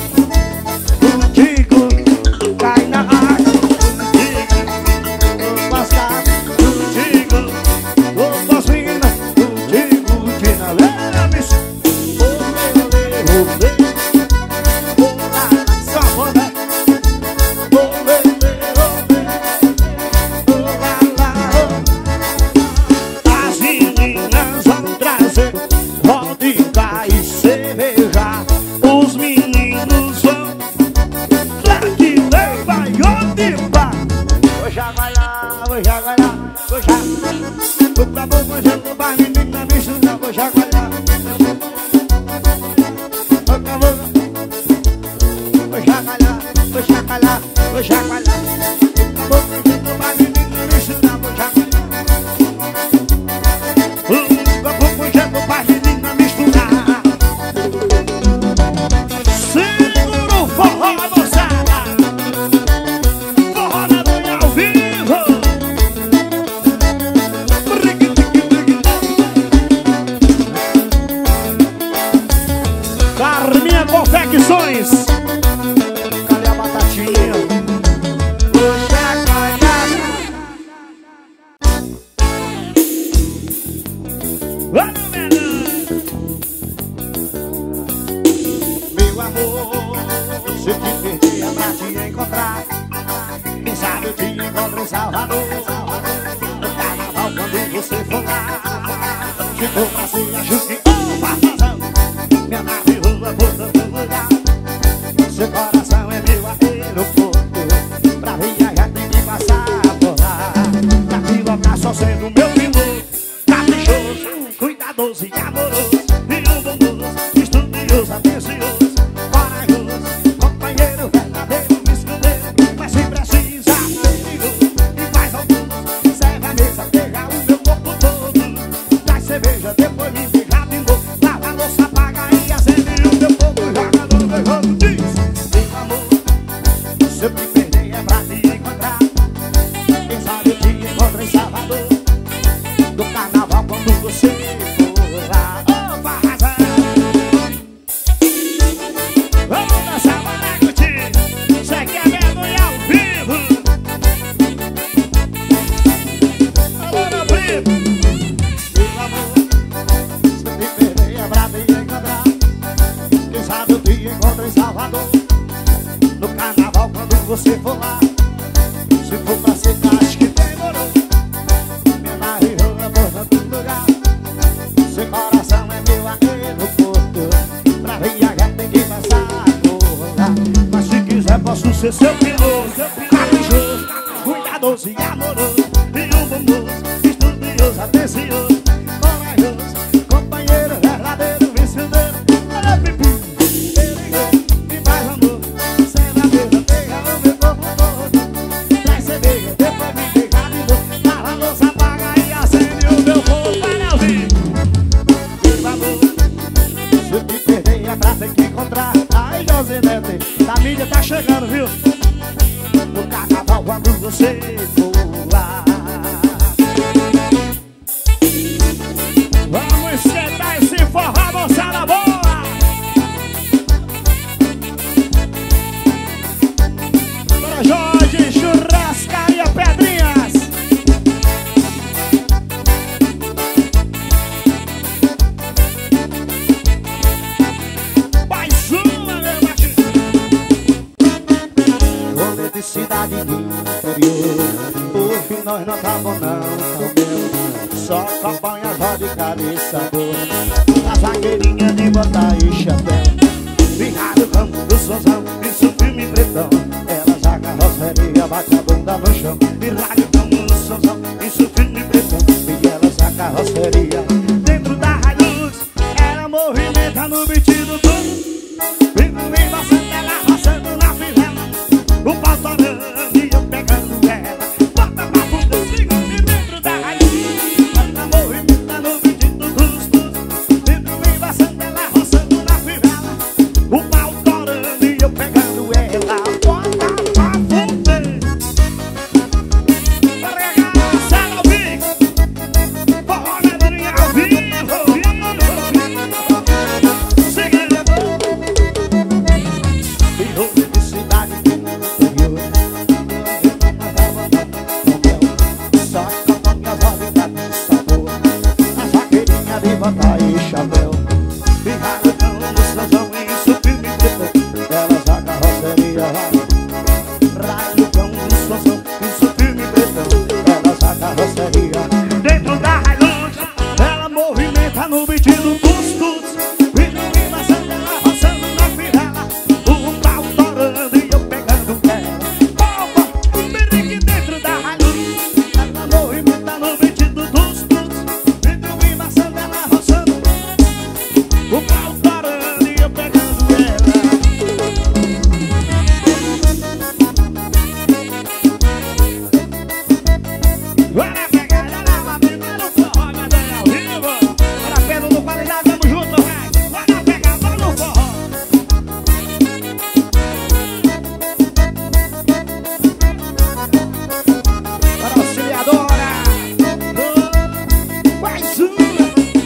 contigo, cai na água, contigo, lascar, contigo, vou com as minas, contigo, de na leves, olê, olê, olê, olá, safona, olê, olê, olá, lá, olá. As meninas vão trazer vodka e cerveja, os meninos vão lá que nem vai onde vai. Vou já vai lá, vou já vai lá, vou já. Vou pra boca, vou já vai, menina, me chuta, vou já vai lá. Vou pra boca, vou já vai lá, vou já vai lá, vou já vai lá. Vou pra boca, vou já vai, menina, me chuta, vou já vai lá. Vou pra boca, vou já vai, menina, me chuta. Segura o forró, moçada. Forró na noite ao vivo. Carminha Confecções. Cadê a batatinha? Puxa, calhar. Vamos, meu amor, se eu te perder é pra te encontrar. Quem sabe eu te encontro em Salvador, no carnaval quando você for lá. Se for assim, acho que oh, farmazão, minha nave rua por todo lugar. Seu coração é meu aeroporto, pra viajar tem que passar por lá. Pra pilotar só sendo meu piloto, caprichoso, cuidadoso e amoroso, e um bom moço, estudioso, atencioso, corajoso, companheiro verdadeiro, me esconder. Mas se precisa, perigoso, e faz almoço, serve a mesa, pega o meu corpo todo, traz cerveja, depois me liga de novo, lava a louça, paga e acende o meu fogo, joga no meu jogo, diz, meu amor, se eu te perder é pra te encontrar. Quem sabe eu te encontro em Salvador, no carnaval quando você for lá. Opa, razão. você for lá. Se for pra secar, acho que demorou. Minha narrou na porta do lugar. Seu coração é meu aeroporto. Pra viajar tem que passar por lá. Mas se quiser posso ser seu piloto. Caprichoso, cuidadoso e amoroso. E um bom moço, estudioso, atencioso, corajoso, companheiro verdadeiro, vencedor. Olha pipi, perigoso e faz amor. Cê na mesa, pega o meu corpo todo. Traz cerveja, depois me pegar de novo. Lava a louça, apaga e acende o meu fogo. Vai ao vivo, por favor. Se eu te perder é pra ter que encontrar. Ai, Josinete, da mídia tá chegando, viu? No carnaval quando você for lá. Vamos esquentar esse forró, moçada boa! Para Jorge, Churrascaria Pedrinhas. Mais uma, meu baixinho. Rolê de cidade do interior. Hoje nós não tá bom não, tão meu. Só acompanha só de cabeça boa. A vaqueirinha de botar e chapéu. Virado campo do sonzão, isso filme pretão. Ela já carroceria, bate a bunda no chão. Virado campo do sonzão, isso filme pretão. E ela já carroceria dentro da Hilux. Ela movimenta no vestido todo. Vivo embaçando ela, roçando na fivela. O pau torando e eu pegando ela. Bota pra bunda, segura dentro da Hilux. Ela movimenta no vestido dos dos. Vivo embaçando ela, roçando na fivela. O pau torando e eu pegando ela. Bota pra bunda. Regaça no bico. Forró Medeirinha ao vivo, ao vivo, ao vivo. Segura. E roupa de cidade do interior. Só acompanha as rodas de sabor. As vaqueirinhas de bota e chapéu. Virado cão no sonzão, isso filme preto. Elas a carroceria rádio cão no sonzão, isso filme preto. Elas a carroceria dentro da Hilux. Ela movimenta no vestido dos tuts. Vivo embaçando ela, roçando na fivela. O pau torando e eu pegando ela. Opa, um berique dentro da Hilux. Ela movimenta no vestido dos tuts. Vivo embaçando ela, roçando. O pau torando e eu pegando ela. Bora pegar ela na vida no forró, Medeirinha ao vivo. Bora Pedro do Qualidade, vamos junto, vai. Bora pegar, vamos no forró. Para a auxiliadora. Mais uma.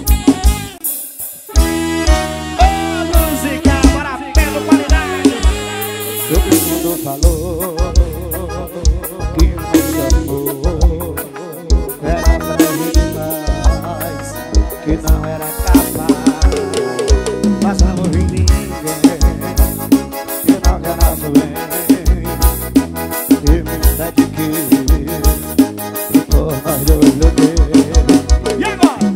Ô, música, bora Pedro Qualidade. Todo mundo falou que nosso amor era frágil demais, que não era capaz, mas não ouvi ninguém que não quer nosso bem. E me dediquei por nós dois lutei. E agora?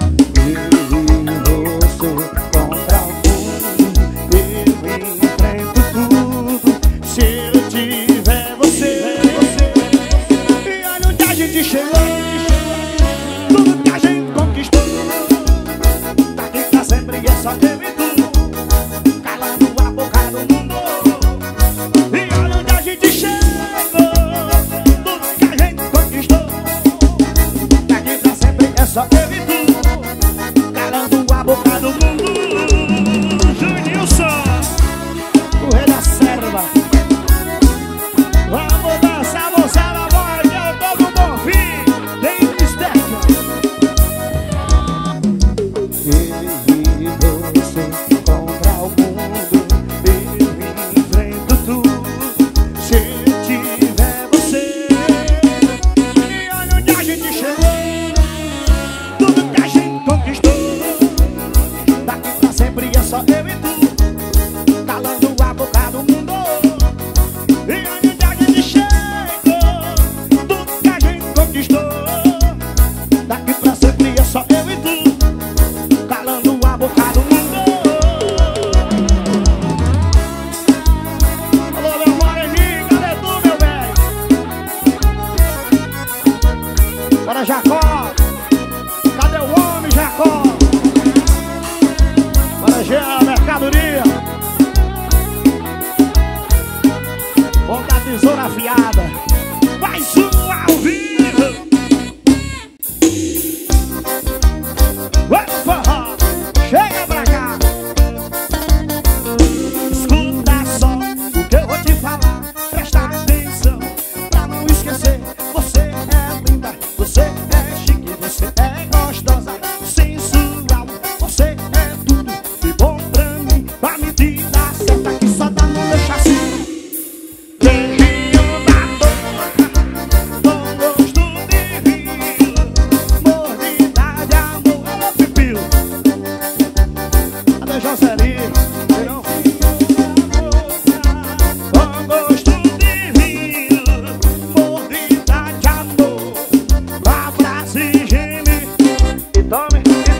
E você contra o mundo, eu enfrento tudo. Se eu tiver você, e olha onde a gente chegou. Tudo que a gente conquistou, daqui pra sempre é só teve tudo. Calando a boca do mundo. E olha onde a gente chegou. Tudo que a gente conquistou, daqui pra sempre é só teve tudo. Calando a boca do mundo. Junilson, o rei da serva. Vamos dançar, moçada, bora, que eu tô com bom fim. Tem mistério. E você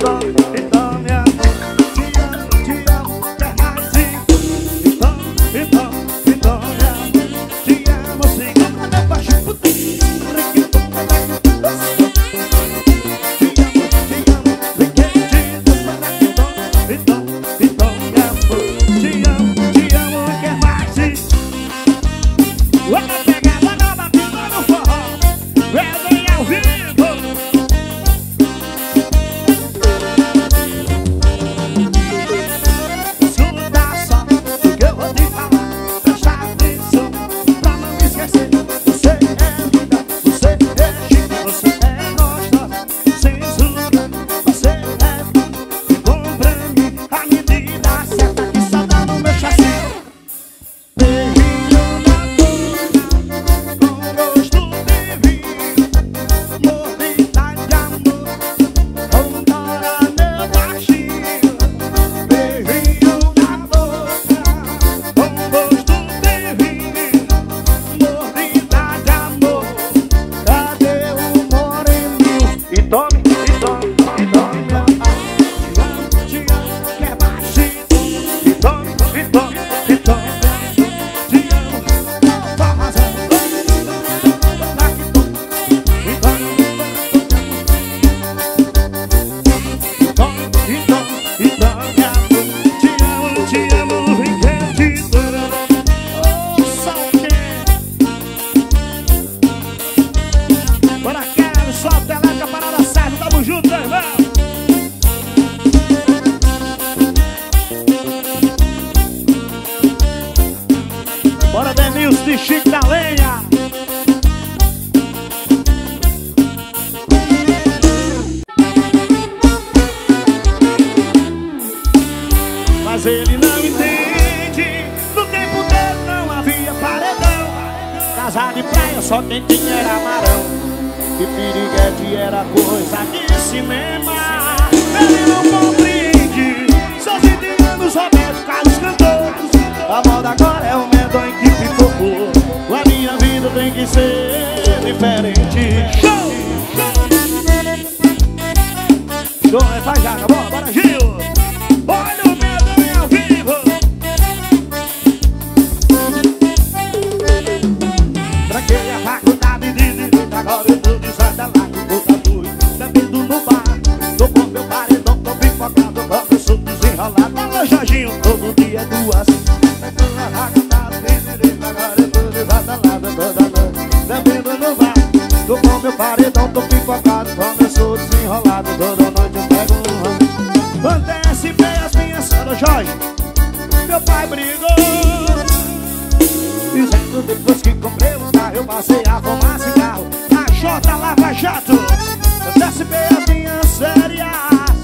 então, então, meu amor, te amo, te amo, quer mais sim. Então, então, então, meu amor, te amo sim. Meu baixo, puta, te amo, te amo, requentido para que então, então, então, meu amor, te amo, te amo, quer mais sim. Olha a pegada nova, pinta no forró, Wesley ao vivo. Bora, Denilson de Chico da Lenha. Mas ele não entende, no tempo dele não havia paredão. Casa de praia só quem tinha era amarão, e piriguete era coisa de cinema. Ele não compreende, seus indianos, Roberto Carlos cantou. A moda agora é o medonho que pipocou. A minha vida tem que ser diferente. Show! Show, é faz já, acabou? Bora, Gil! Olha o medonho ao vivo! Tranquei a faculdade de direito, agora eu tô desadalado, tô tatu, bebendo no bar. Tô com meu paredão, tô pipocado, agora eu sou desenrolado. Alô, Jorginho, todo dia é duas. Tô com meu paredão, tô pipocado, como eu sou desenrolado, toda noite eu pego um ramo. Antecipei as minhas cenas, Jorge, meu pai brigou, dizendo depois que comprei um carro, eu passei a fumar cigarro. A J Lava Jato, antecipei as minhas férias,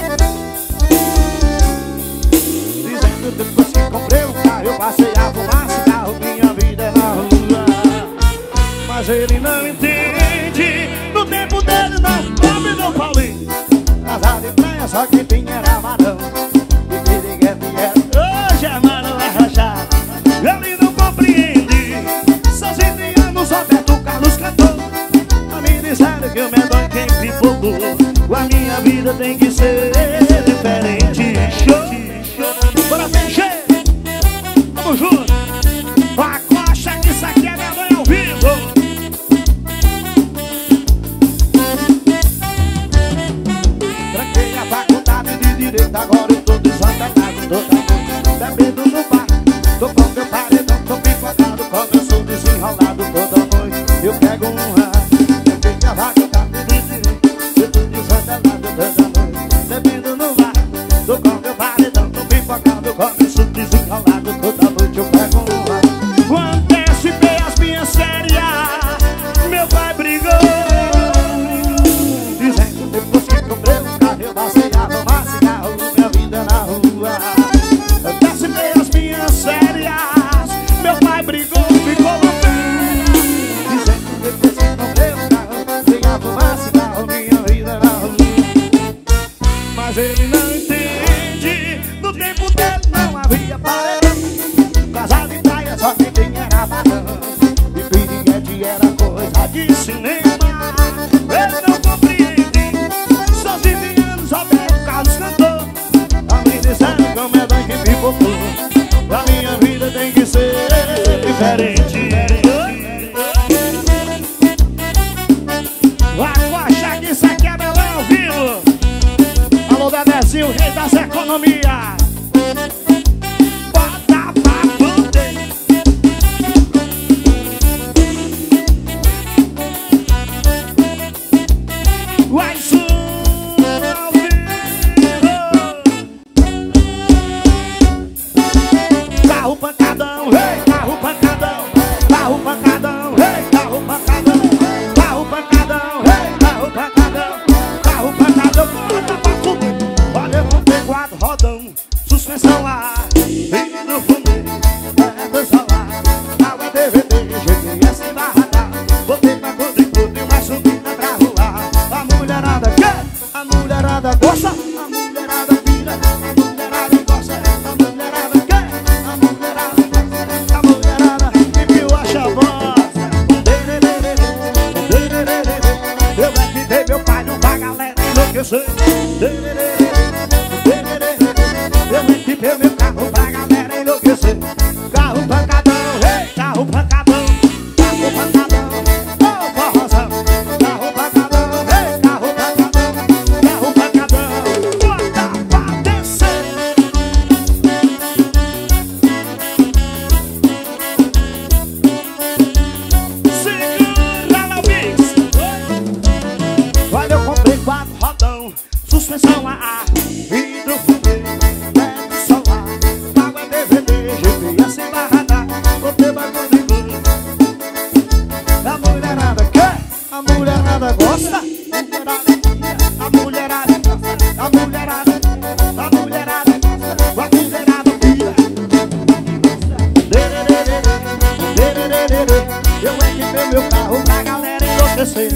dizendo depois que comprei um carro, eu passei a fumar cigarro. Minha vida é na rua, mas ele não entende, no tempo dele não come no Paulinho. Casa de praia só quem tinha era amarão, e piriguete era, hoje é mano é rachado. Ele não compreende, seus indianos, Roberto Carlos cantou. A me disseram que o medonho quem pipocou. A minha vida tem que ser diferente. Show, show, bora mexer, vamos junto. A coxa que isso aqui é medonho ao vivo. Tranquei a faculdade de direito, agora eu tô desandanado, toda noite bebendo no bar. Tô com meu paredão, tô pipocado, como eu sou desenrolado, toda noite eu pego um rato. Tranquei a faculdade de direito, eu tô desandanado, toda noite bebendo no bar. Tô com meu paredão, tô pipocado, como eu sou desenrolado, toda noite eu pego um rato. Antecipei as minhas férias, meu pai brigou, dizendo depois que comprei um carro, eu passei a fumar cigarro. Minha vida na rua, antecipei as minhas férias, meu pai brigou, ficou loucão, dizendo depois que comprei um carro, passei a fumar cigarro. Minha vida na rua, mas ele não entende, no tempo dele não havia paredão. Casa de praia só quem tinha era barão, e piriguete era coisa de cinema. Ele não compreende, seus indianos, Roberto diferente. Vai achar que isso aqui é melhor ao vivo. Alô, Bebezinho, rei das economias. Bota pra poder. Vai som ao vivo. Carro pancadão, rei, carro pancadão. Carro pancadão, rei, carro pancadão. Carro pancadão, rei, carro pancadão. Carro pancadão, bota pra poder. Olha, eu comprei quatro rodão, suspensão lá, vidro fumê, é solar, água D V D, G P S barrada. Botei pra quadricô, tem uma subida pra rolar. A mulherada quer, a mulherada gosta, a mulherada vira, a mulherada gosta, a mulherada quer, a mulherada gosta, a mulherada que viu a chavrosa. Eu é que dei meu pai no pra galera enlouquecer. Eu equipei meu carro pra galera enlouquecer. Carro pancadão, hey, carro pancadão. Carro pancadão, oh forrozão. Carro pancadão, hey, carro pancadão. Carro pancadão, bota pra descer. Segura no mix. Olha, eu comprei quatro rodão, suspensão a ar, vidro fumê, teto solar, água D V D, G P S barrada. Botei bagulho de luz. A mulherada quer, a mulherada gosta, a mulherada gosta, a mulherada, a mulherada gosta, a mulherada vira. Eu equipei meu carro pra galera enlouquecer.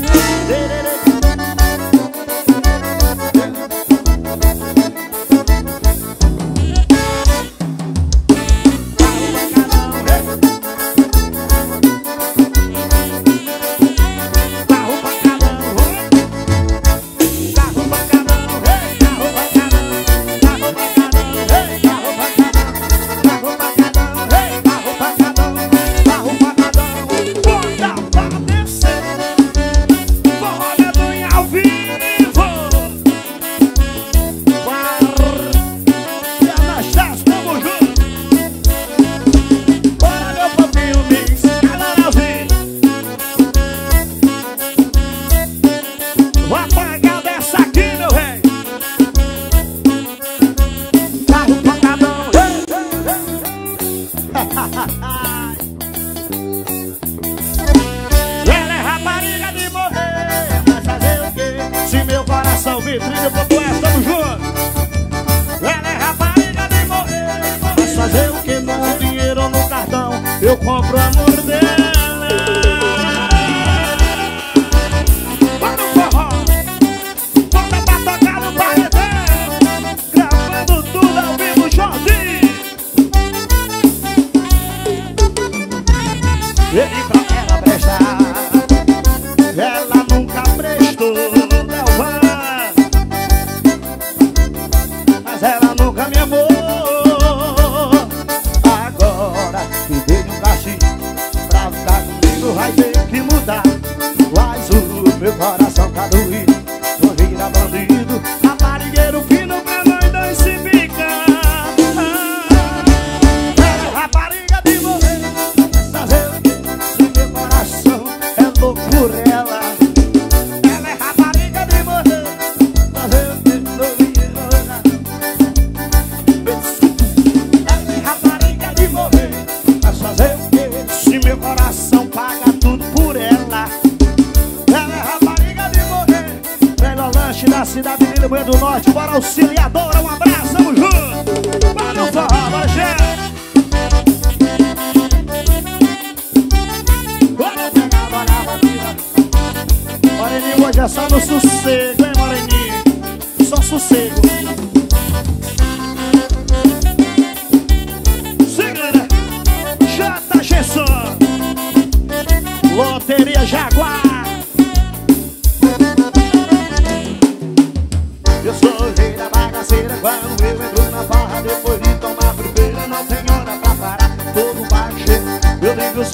Ela é rapariga de morrer, mas fazer o quê? Se meu coração vitrine, ponto é, tamo junto. Ela é rapariga de morrer, mas fazer o quê? Com dinheiro ou no cartão, eu compro o amor dela. Bota o forró, bota pra tocar no paredão, gravando tudo ao vivo, Jordi. Ele pra ela prestar, ela nunca prestou, Delvan. Mas ela nunca me amou. Agora me dei um castigo, pra ficar comigo vai ter que mudar. Mas o meu coração tá doído, vou virar bandido, raparigueiro fino pra nós dois se ficar. Ela é rapariga de morrer, fazer o quê? Meu coração é louco por ela. Ela é rapariga de morrer, fazer o que não ia olhar. Ela é rapariga de morrer, mas fazer o que? Se meu coração paga tudo por ela. Ela é rapariga de morrer, melhor lanche da cidade de Limoeiro do Norte. Bora Auxiliadora, um abraço, tamo junto. Bora o forró, bora gente. Moreninho, hoje é só no sossego, hein, Moreninho? Só sossego. Segura, J G Som, Loteria Jaguar. Eu sou o rei da bagaceira, quando eu entro na barra, depois de tomar primeira, não tem hora pra parar. Todo baixo, eu ligo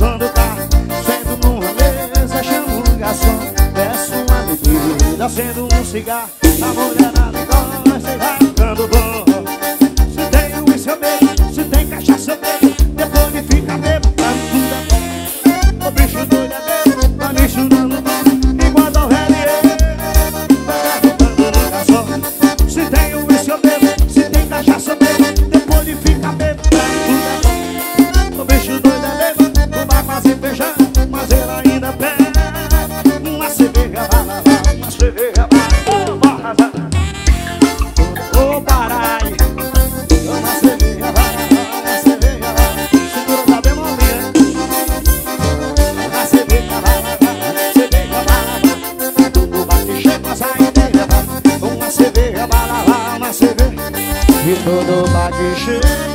cigarro, a mulherada gosta e vai ficando bom. Se tem uísque eu bebo, se tem cachaça eu bebo, depois de ficar bebo, tá tudo é bom. O bicho doido é bebo, tá misturando bom, igual ao Relier, vai ficando nunca só. Se tem uísque eu bebo, se tem cachaça eu bebo, depois de ficar bebo, tá tudo é bom. O bicho doido é bebo, não vai quase fechar, mas ele ainda pega uma cerveja, vai lavar, uma cerveja, vai lavar. Ô Parai, uma cerveja, vai lavar, uma cerveja, vai. Segura da bemolinha. Uma cerveja, vai lavar, uma cerveja, vai lavar. Tudo bate cheio, mas ainda vai. Uma cerveja, vai lavar, uma cerveja. E tudo bate cheio.